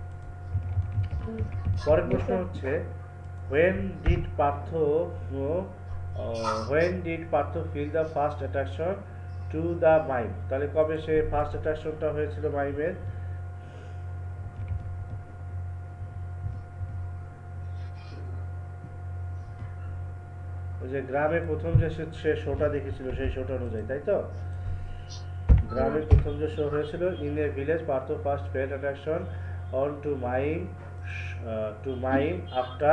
পরের প্রশ্ন হচ্ছে when did Partha uh, when did Partha feel the first attraction to the mime? তাহলে কবে সে ফার্স্ট অ্যাট্রাকশনটা হয়েছিল মাইমের? ওই যে গ্রামে প্রথম যে সে শোটা দেখেছিল সেই শোটা অনুযায়ী, তাই তো? গ্রামে প্রথম যে শো হয়েছিল in a village, Partha first felt attraction on to mime to mime after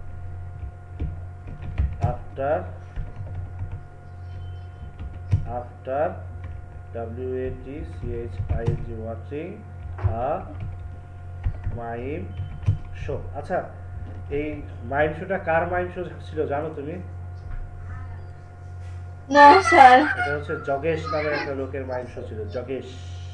after after W A T C H I N G watching a mime show. আচ্ছা, এই মাইম শোটা কার মাইম শো ছিল জানো তুমি? না স্যার। এটা হচ্ছে জগেশ নামের একটা লোকের মাইম শো ছিল। জগেশ,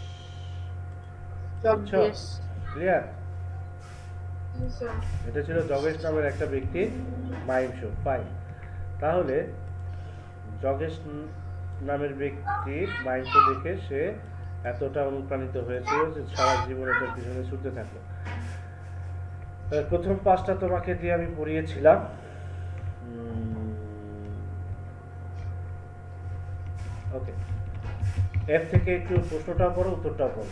জগেশ ক্লিয়ার? Yes, sir. এটা ছিল জগেশ নামের একটা ব্যক্তির মাইম শো। ফাইন, তাহলে জগেশ নামের ব্যক্তির মাইম শো দেখে সে এতটা অনুপ্রাণিত হয়েছিল যে সারা জীবন এটার পিছনে ছুটতে থাকলো। প্রথম পাঁচটা তোমাকে দিয়ে আমি পড়িয়েছিলাম। ওকে, এর থেকে একটু প্রশ্নটাও পড়ো, উত্তরটাও পড়ো।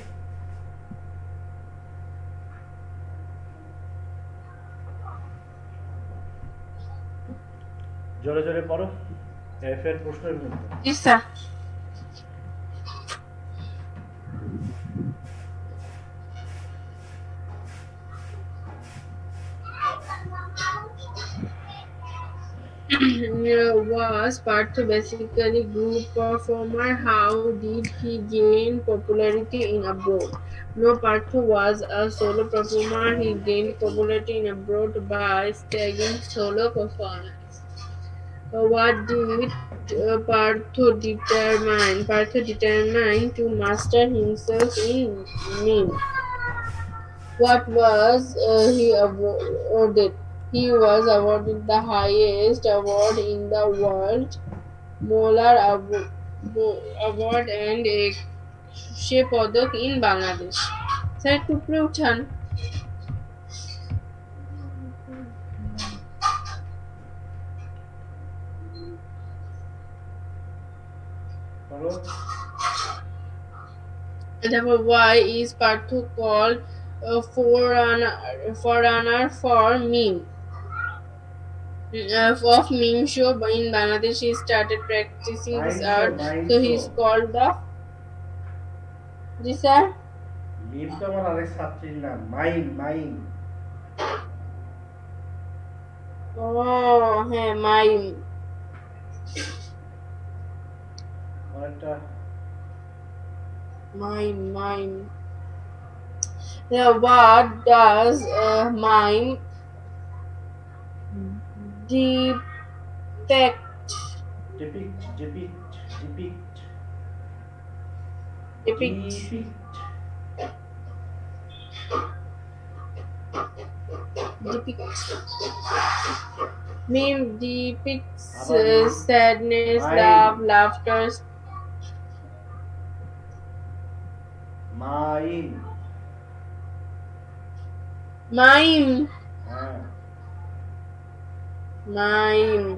জোরে জোরে পড়ো এফ এর প্রশ্নের মধ্যে। Yes, sir. Was Partho basically group performer? How did he gain popularity in abroad? No, Partho was a solo performer. He gained popularity in abroad by staging solo performance. Uh, what did uh, Partho determine? Partho determined to master himself in mime. What was uh, he awarded? He was awarded the highest award in the world, Molar Award and a She Padak in Bangladesh. Sir, টুকরে উঠান। Therefore, why is Partho called a forerunner, forerunner for mime? Uh, of mime show in Bangladesh, he started practicing this art, so he's called the. Yes, sir. মিম তো আমার আরেক ছাত্রীর নাম, mime mime. Oh, হ্যাঁ mime. আরেকটা Mime, mime. Now, what does uh, mime depict? depict depict depict Depict. depict Depict. Mime depicts uh, sadness, Mime. love, laughter. Mime Mime. হ্যাঁ Mime.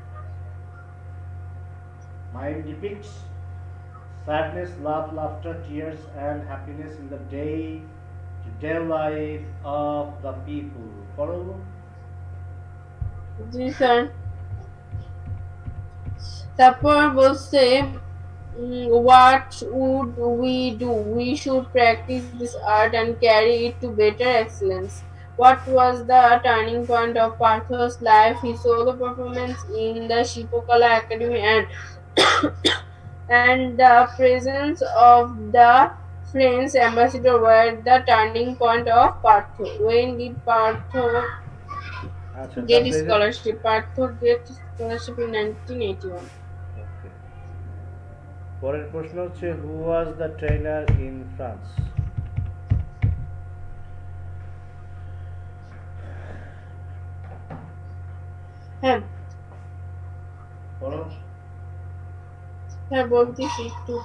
mime depicts sadness, love, laughter, tears, and happiness in the day to day life of the people. Follow? জি sir. তারপর বলছে mm, what would we do? We should practice this art and carry it to better excellence. What was the turning point of Partho's life? His solo performance in the Shipokala Academy and and the presence of the French ambassador were the turning point of Partho. When did Partho আচ্ছা get the his present scholarship? Partho get his scholarship in nineteen eighty-one. Okay. পরের প্রশ্ন হচ্ছে who was the trainer in France হ্যাঁ বলো হ্যাঁ বলতেছি একটু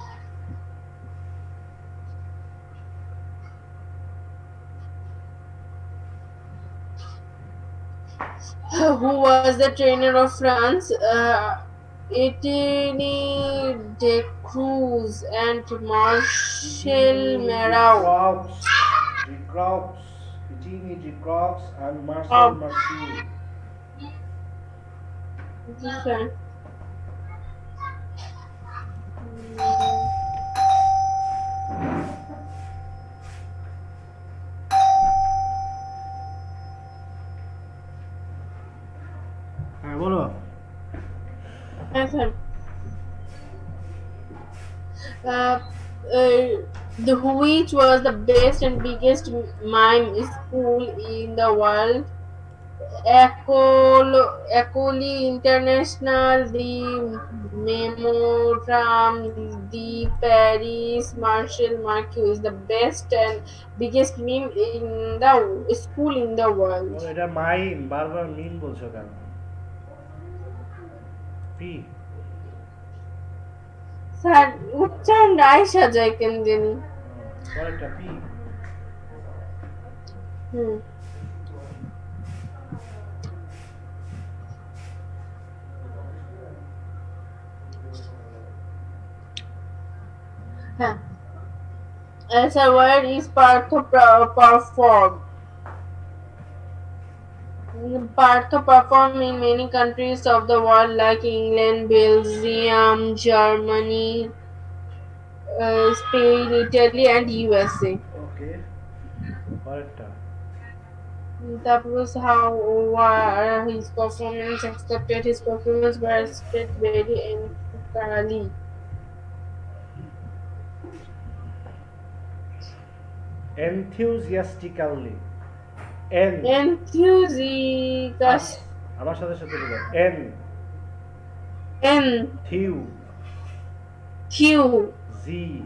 who was the trainer of France? Uh, Etienne Decruz and Marcel Marau. De Croix, Eugenie De Croix and Marcel Oh. Marceau. Different. হ্যাঁ বলো Yes, sir. Uh, uh, the which was the best and biggest mime school in the world? Ecole, Ecole International, the Memoram, the Paris Marshall Marquis is the best and biggest meme in the school in the world. ও, এটা mime বারবার মিম বলছো কেন P sir উচ্চারণ রায় সাজায় কেন জানি পরেরটা P হুম হ্যাঁ as a word is Partho per- performed. Partho performed in many countries of the world like England, Belgium, Germany, uh, Spain, Italy, and U S A. ওকে পরেরটা That was how were his performance accepted. His performance were accepted very entirely. enthusiastically n Enthusiastic. আমার সাথে সাথে বলো n N থিউ Q z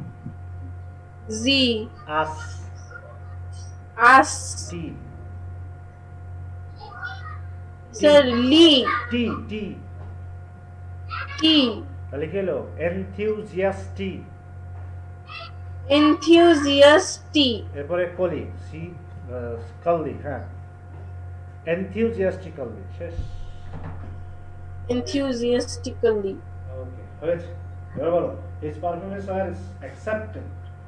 Z us us t Sir Lee t t T তাহলে কি হলো enthusiastic enthusiastic এরপরে কলি সি স্কালি হ্যাঁ enthusiastically শেষ enthusiastically. ওকে হয়েছে এবার বলো his performance was accepted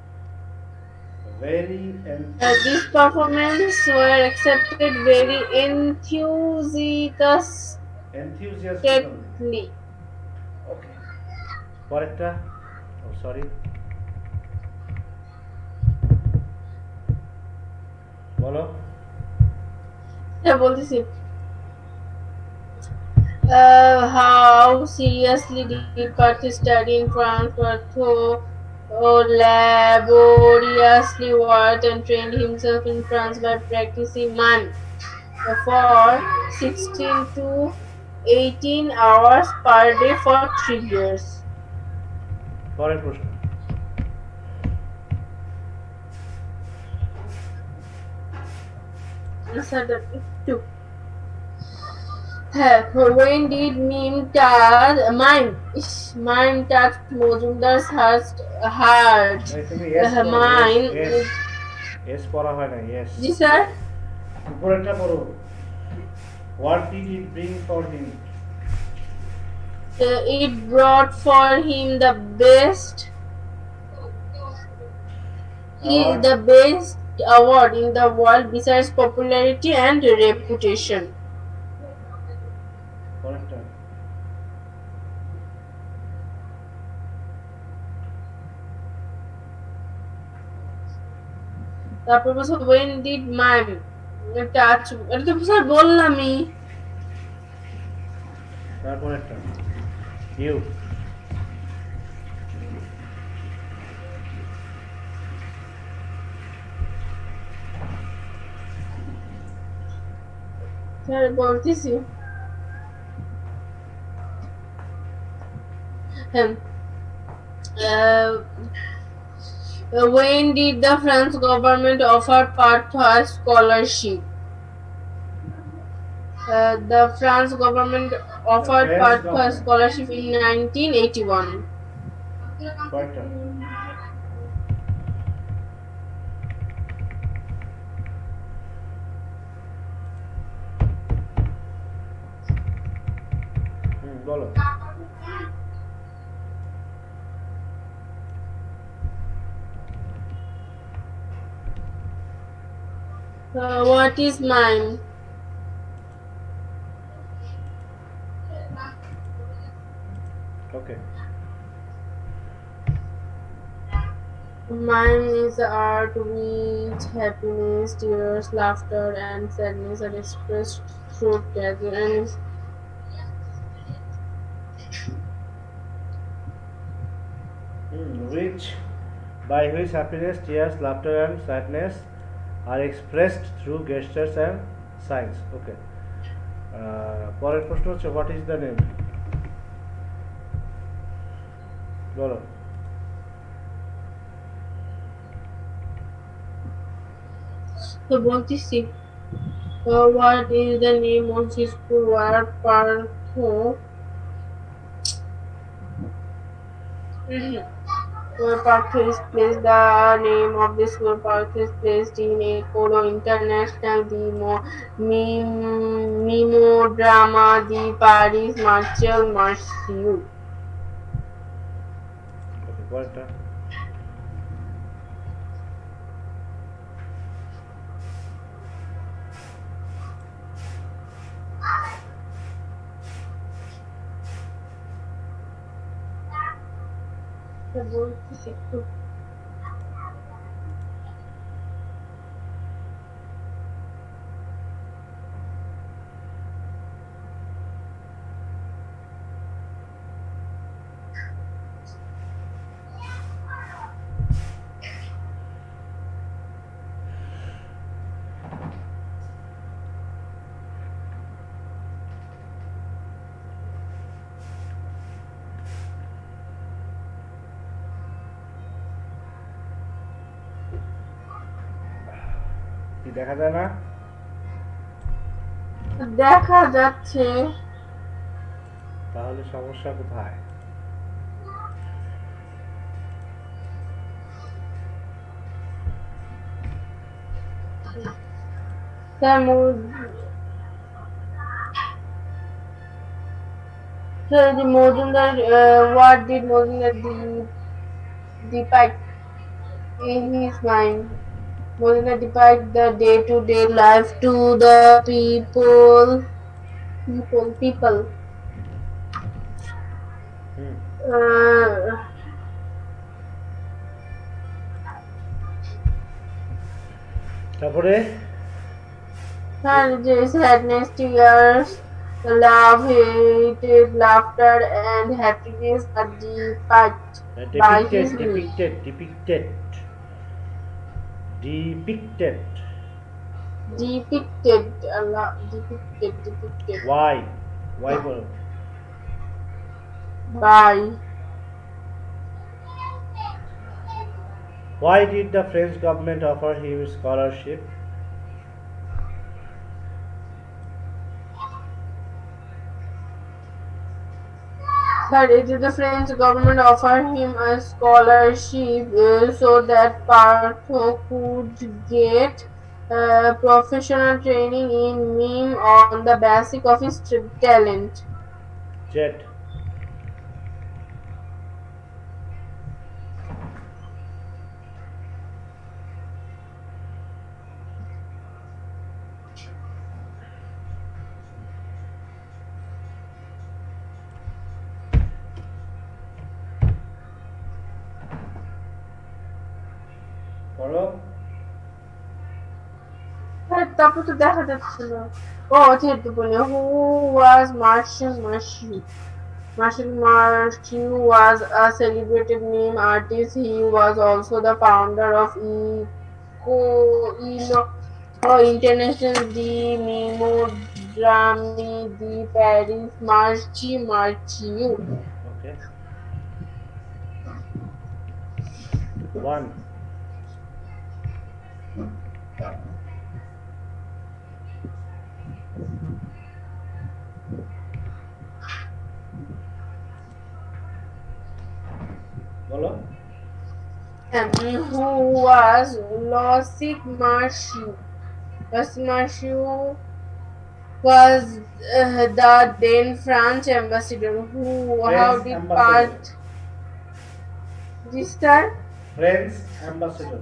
very Uh, this performance were accepted very enthusiastically. enthusiastically okay পরেরটা ও সরি বলো Yeah, বলতেছি Uh, how seriously did Partho study in France? Partho uh, laboriously worked and trained himself in France by practicing mime for sixteen to eighteen hours per day for three years. পরের প্রশ্ন Answer that two. When did mime touch mime? Ish, mime touched Mojumdar's heart? heart. এই তুমি Uh, yes mine. yes yes পড়া হয় না yes জি sir উপরেরটা পড়ো। What did it bring for him? Uh, it brought for him the best he, Award? the best award in the world besides popularity and reputation. পরেরটা। তারপর বলছে when did mime touch এটা তো sir বললামই। তারপরেরটা। You. Sir বলতেছি হ্যাঁ uh, when did the France government offer Partha a scholarship? Uh, the France government offered French Partha a government. scholarship in nineteen eighty-one. পরেরটা। হুম, বলো। Uh, what is mime? Okay. Mime is art which happiness, tears, laughter, and sadness are expressed through gather and Hmm, which by which happiness, tears, laughter and sadness are expressed through gestures and signs. Okay. Uh, পরের প্রশ্ন হচ্ছে what is the name? বলো। so বলতেছি uh, what is the name of his school where Partho Mhm. where Partho is placed? The name of the school Partho is placed in a Kolo International Demo Mim- Mimo Drama di Paris Martial Marciu. Okay, পরেরটা। so বলতেছি একটু কি দেখা যায় না? দেখা যাচ্ছে তাহলে সমস্যা কোথায়? স্যার মু- sir the Mozumdar uh, what did Mozumdar de- depict in his mind? Mozumdar depict the day-to-day life to the people people people হুম, uh, তারপরে and the sadness, tears, love, hate, laughter, and happiness are depicted by depicted his mood. depicted depicted depicted Depicted, Allah, depicted, depicted why why বলো। by Why did the French government offer him scholarship? Third, it is the French government offered him a scholarship uh, so that Partho could get uh, professional training in mime on the basic of his t- talent. Jet. করো। হ্যাঁ, তারপর তো দেখা যাচ্ছে না। ও ঠিক তো বলি, who was Marshall Marshall? Marshall Marshall was a celebrated meme artist. He was also the founder of Eco Ilo International, the Memodramy, the Paris Marchi Marchiu. Okay, one. বলো। And who was Losik Marchiu? Losik Marchiu was uh, the then French ambassador who how French did ambassador. part this time French ambassador.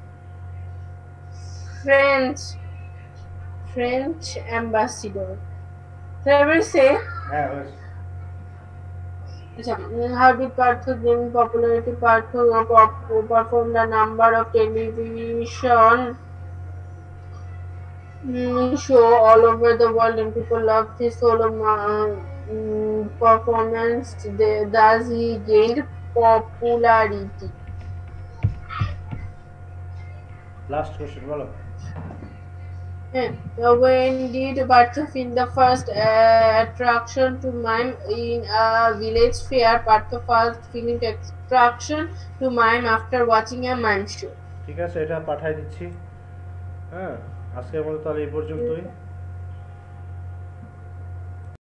French French ambassador. So I will say হ্যাঁ হয়েছে। how did Partho gain popularity? Partho pop- performed a number of television mm, show all over the world and people loved his solo uh, mm, performance. They- Thus he gained popularity. Last question বলো। Yeah. Uh, When did Partho feel the first uh, attraction to mime in a village fair? Partho first feeling attraction to mime after watching a mime show. ঠিক আছে, এটা পাঠাই দিচ্ছি। হ্যাঁ, আজকের মতো তাহলে এই পর্যন্তই।